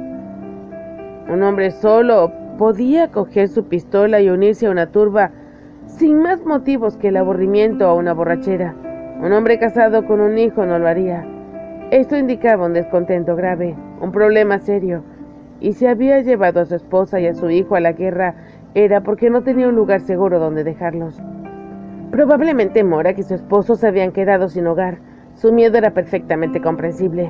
Un hombre solo podía coger su pistola y unirse a una turba sin más motivos que el aburrimiento o una borrachera. Un hombre casado con un hijo no lo haría. Esto indicaba un descontento grave, un problema serio. Y si había llevado a su esposa y a su hijo a la guerra, era porque no tenía un lugar seguro donde dejarlos. Probablemente Morak y su esposo se habían quedado sin hogar. Su miedo era perfectamente comprensible.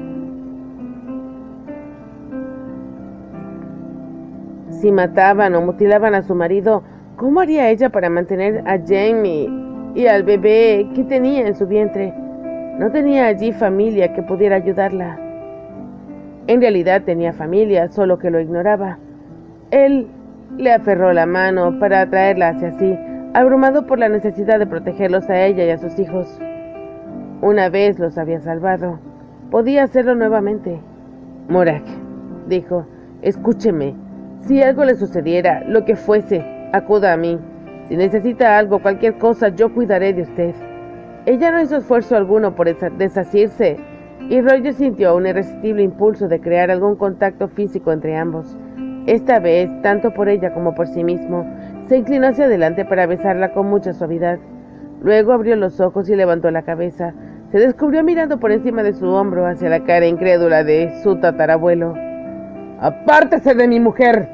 Si mataban o mutilaban a su marido, ¿cómo haría ella para mantener a Jamie y al bebé que tenía en su vientre? No tenía allí familia que pudiera ayudarla. En realidad tenía familia, solo que lo ignoraba. Él le aferró la mano para atraerla hacia sí, abrumado por la necesidad de protegerlos a ella y a sus hijos. Una vez los había salvado. Podía hacerlo nuevamente. Morak, dijo, escúcheme. Si algo le sucediera, lo que fuese, acuda a mí. Si necesita algo, cualquier cosa, yo cuidaré de usted. Ella no hizo esfuerzo alguno por desasirse, y Roger sintió un irresistible impulso de crear algún contacto físico entre ambos. Esta vez, tanto por ella como por sí mismo, se inclinó hacia adelante para besarla con mucha suavidad. Luego abrió los ojos y levantó la cabeza. Se descubrió mirando por encima de su hombro hacia la cara incrédula de su tatarabuelo. ¡Apártese de mi mujer!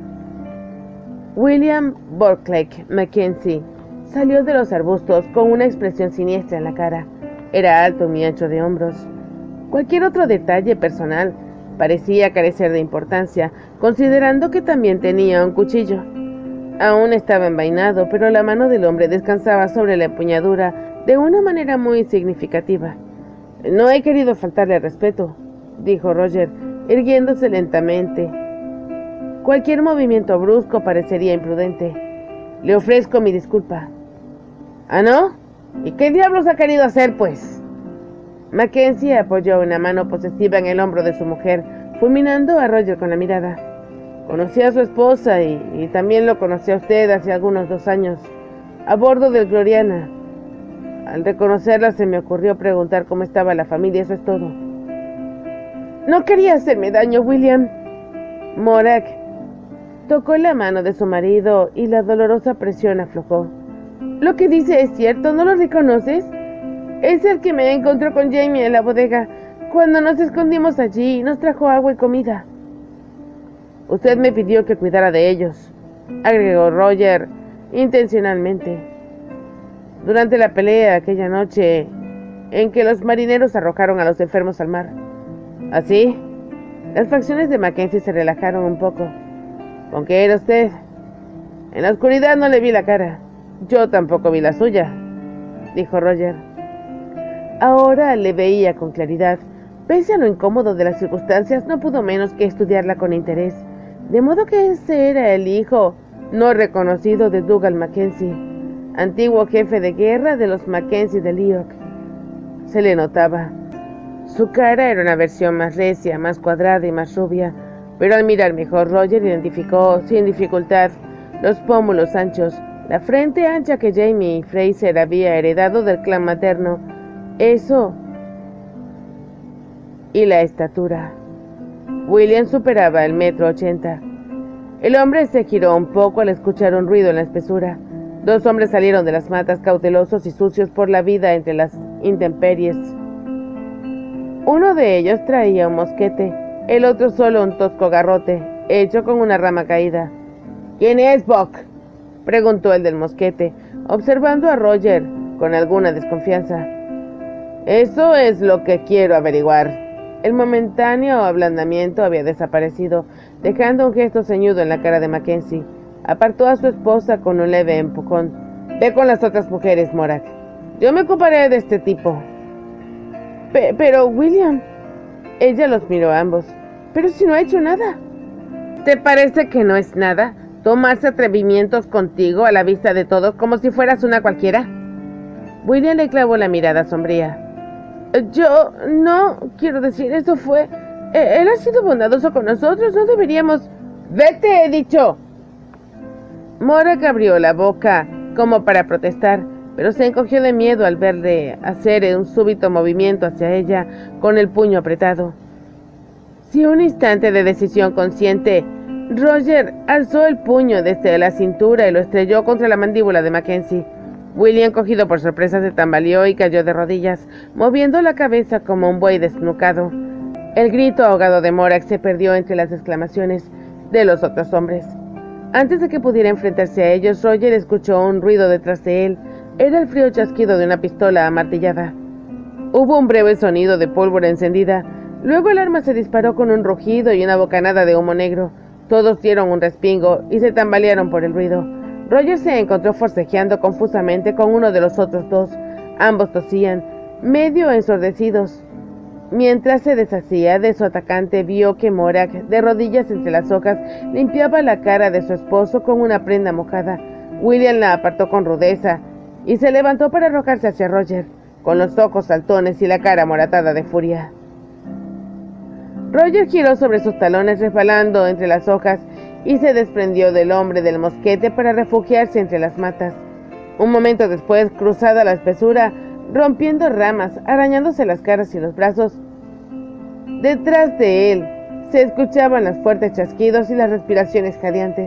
William Burkleigh Mackenzie salió de los arbustos con una expresión siniestra en la cara. Era alto y ancho de hombros. Cualquier otro detalle personal parecía carecer de importancia, considerando que también tenía un cuchillo. Aún estaba envainado, pero la mano del hombre descansaba sobre la empuñadura de una manera muy significativa. No he querido faltarle al respeto, dijo Roger, irguiéndose lentamente. Cualquier movimiento brusco parecería imprudente. Le ofrezco mi disculpa. ¿Ah, no? ¿Y qué diablos ha querido hacer, pues? Mackenzie apoyó una mano posesiva en el hombro de su mujer, fulminando a Roger con la mirada. Conocí a su esposa y, y también lo conocí a usted hace algunos dos años. a bordo del Gloriana. Al reconocerla se me ocurrió preguntar cómo estaba la familia, eso es todo. No quería hacerme daño, William. Morak tocó la mano de su marido y la dolorosa presión aflojó. Lo que dice es cierto, ¿no lo reconoces? Es el que me encontró con Jamie en la bodega cuando nos escondimos allí y nos trajo agua y comida. Usted me pidió que cuidara de ellos, agregó Roger intencionalmente. Durante la pelea aquella noche en que los marineros arrojaron a los enfermos al mar. Así, las facciones de Mackenzie se relajaron un poco. ¿Con qué era usted? En la oscuridad no le vi la cara. Yo tampoco vi la suya, dijo Roger. Ahora le veía con claridad. Pese a lo incómodo de las circunstancias, no pudo menos que estudiarla con interés. De modo que ese era el hijo no reconocido de Dougal Mackenzie, antiguo jefe de guerra de los Mackenzie de Leoch. Se le notaba. Su cara era una versión más recia, más cuadrada y más rubia, pero al mirar mejor Roger identificó sin dificultad los pómulos anchos, la frente ancha que Jamie Fraser había heredado del clan materno, eso y la estatura. William superaba el metro ochenta. El hombre se giró un poco al escuchar un ruido en la espesura. Dos hombres salieron de las matas cautelosos y sucios por la vida entre las intemperies. Uno de ellos traía un mosquete, el otro solo un tosco garrote, hecho con una rama caída. ¿Quién es, Buck?, preguntó el del mosquete, observando a Roger con alguna desconfianza. Eso es lo que quiero averiguar. El momentáneo ablandamiento había desaparecido, dejando un gesto ceñudo en la cara de Mackenzie. Apartó a su esposa con un leve empujón. Ve con las otras mujeres, Morak. Yo me ocuparé de este tipo. Pe- pero, William... Ella los miró a ambos. Pero si no ha hecho nada. ¿Te parece que no es nada? ¿Tomarse atrevimientos contigo a la vista de todos como si fueras una cualquiera? William le clavó la mirada sombría. Yo... no... quiero decir, eso fue... Él ha sido bondadoso con nosotros, no deberíamos... ¡Vete, he dicho! Morak abrió la boca como para protestar, pero se encogió de miedo al verle hacer un súbito movimiento hacia ella con el puño apretado. Si un instante de decisión consciente, Roger alzó el puño desde la cintura y lo estrelló contra la mandíbula de Mackenzie. William, cogido por sorpresa, se tambaleó y cayó de rodillas, moviendo la cabeza como un buey desnucado. El grito ahogado de Morak se perdió entre las exclamaciones de los otros hombres. Antes de que pudiera enfrentarse a ellos, Roger escuchó un ruido detrás de él. Era el frío chasquido de una pistola amartillada. Hubo un breve sonido de pólvora encendida. Luego el arma se disparó con un rugido y una bocanada de humo negro. Todos dieron un respingo y se tambalearon por el ruido. Roger se encontró forcejeando confusamente con uno de los otros dos. Ambos tosían, medio ensordecidos. Mientras se deshacía de su atacante, vio que Morak, de rodillas entre las hojas, limpiaba la cara de su esposo con una prenda mojada. William la apartó con rudeza y se levantó para arrojarse hacia Roger, con los ojos saltones y la cara moratada de furia. Roger giró sobre sus talones resbalando entre las hojas y se desprendió del hombre del mosquete para refugiarse entre las matas. Un momento después, cruzada la espesura, rompiendo ramas, arañándose las caras y los brazos, detrás de él se escuchaban los fuertes chasquidos y las respiraciones jadeantes.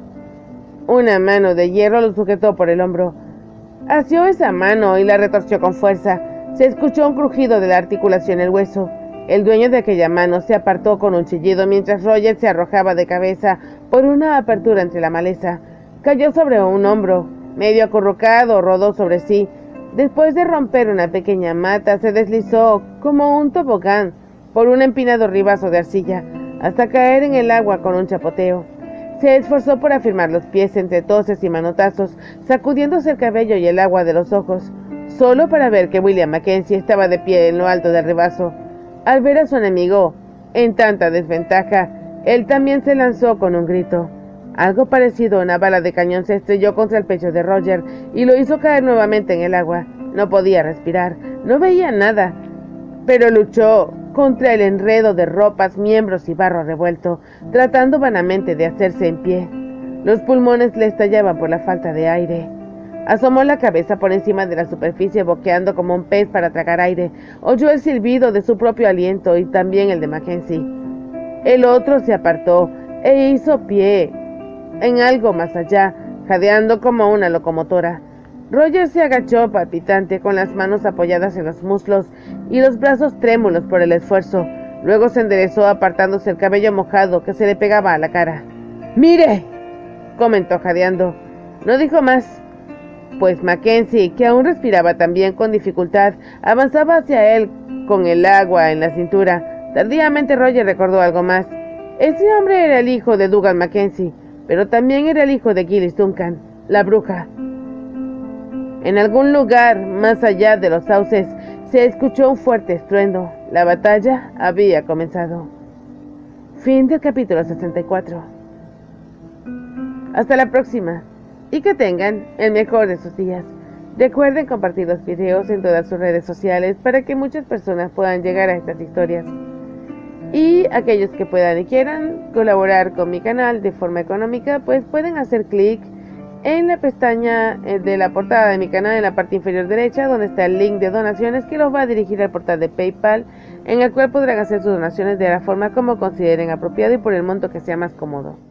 Una mano de hierro lo sujetó por el hombro. Asió esa mano y la retorció con fuerza. Se escuchó un crujido de la articulación del hueso. El dueño de aquella mano se apartó con un chillido mientras Roger se arrojaba de cabeza por una apertura entre la maleza. Cayó sobre un hombro, medio acurrucado, rodó sobre sí. Después de romper una pequeña mata, se deslizó como un tobogán por un empinado ribazo de arcilla, hasta caer en el agua con un chapoteo. Se esforzó por afirmar los pies entre toses y manotazos, sacudiéndose el cabello y el agua de los ojos, solo para ver que William Mackenzie estaba de pie en lo alto del ribazo. Al ver a su enemigo en tanta desventaja, él también se lanzó con un grito. Algo parecido a una bala de cañón se estrelló contra el pecho de Roger y lo hizo caer nuevamente en el agua. No podía respirar, no veía nada, pero luchó contra el enredo de ropas, miembros y barro revuelto, tratando vanamente de hacerse en pie. Los pulmones le estallaban por la falta de aire. Asomó la cabeza por encima de la superficie, boqueando como un pez para tragar aire. Oyó el silbido de su propio aliento y también el de Mackenzie. El otro se apartó e hizo pie en algo más allá, jadeando como una locomotora. Roger se agachó palpitante, con las manos apoyadas en los muslos y los brazos trémulos por el esfuerzo. Luego se enderezó, apartándose el cabello mojado que se le pegaba a la cara. «¡Mire!», comentó jadeando. No dijo más, pues Mackenzie, que aún respiraba también con dificultad, avanzaba hacia él con el agua en la cintura. Tardíamente Roger recordó algo más. Ese hombre era el hijo de Dougal Mackenzie, pero también era el hijo de Gillis Duncan, la bruja. En algún lugar más allá de los sauces se escuchó un fuerte estruendo. La batalla había comenzado. Fin del capítulo sesenta y cuatro. Hasta la próxima, y que tengan el mejor de sus días. Recuerden compartir los videos en todas sus redes sociales para que muchas personas puedan llegar a estas historias. Y aquellos que puedan y quieran colaborar con mi canal de forma económica, pues pueden hacer clic en la pestaña de la portada de mi canal, en la parte inferior derecha, donde está el link de donaciones que los va a dirigir al portal de PayPal, en el cual podrán hacer sus donaciones de la forma como consideren apropiado y por el monto que sea más cómodo.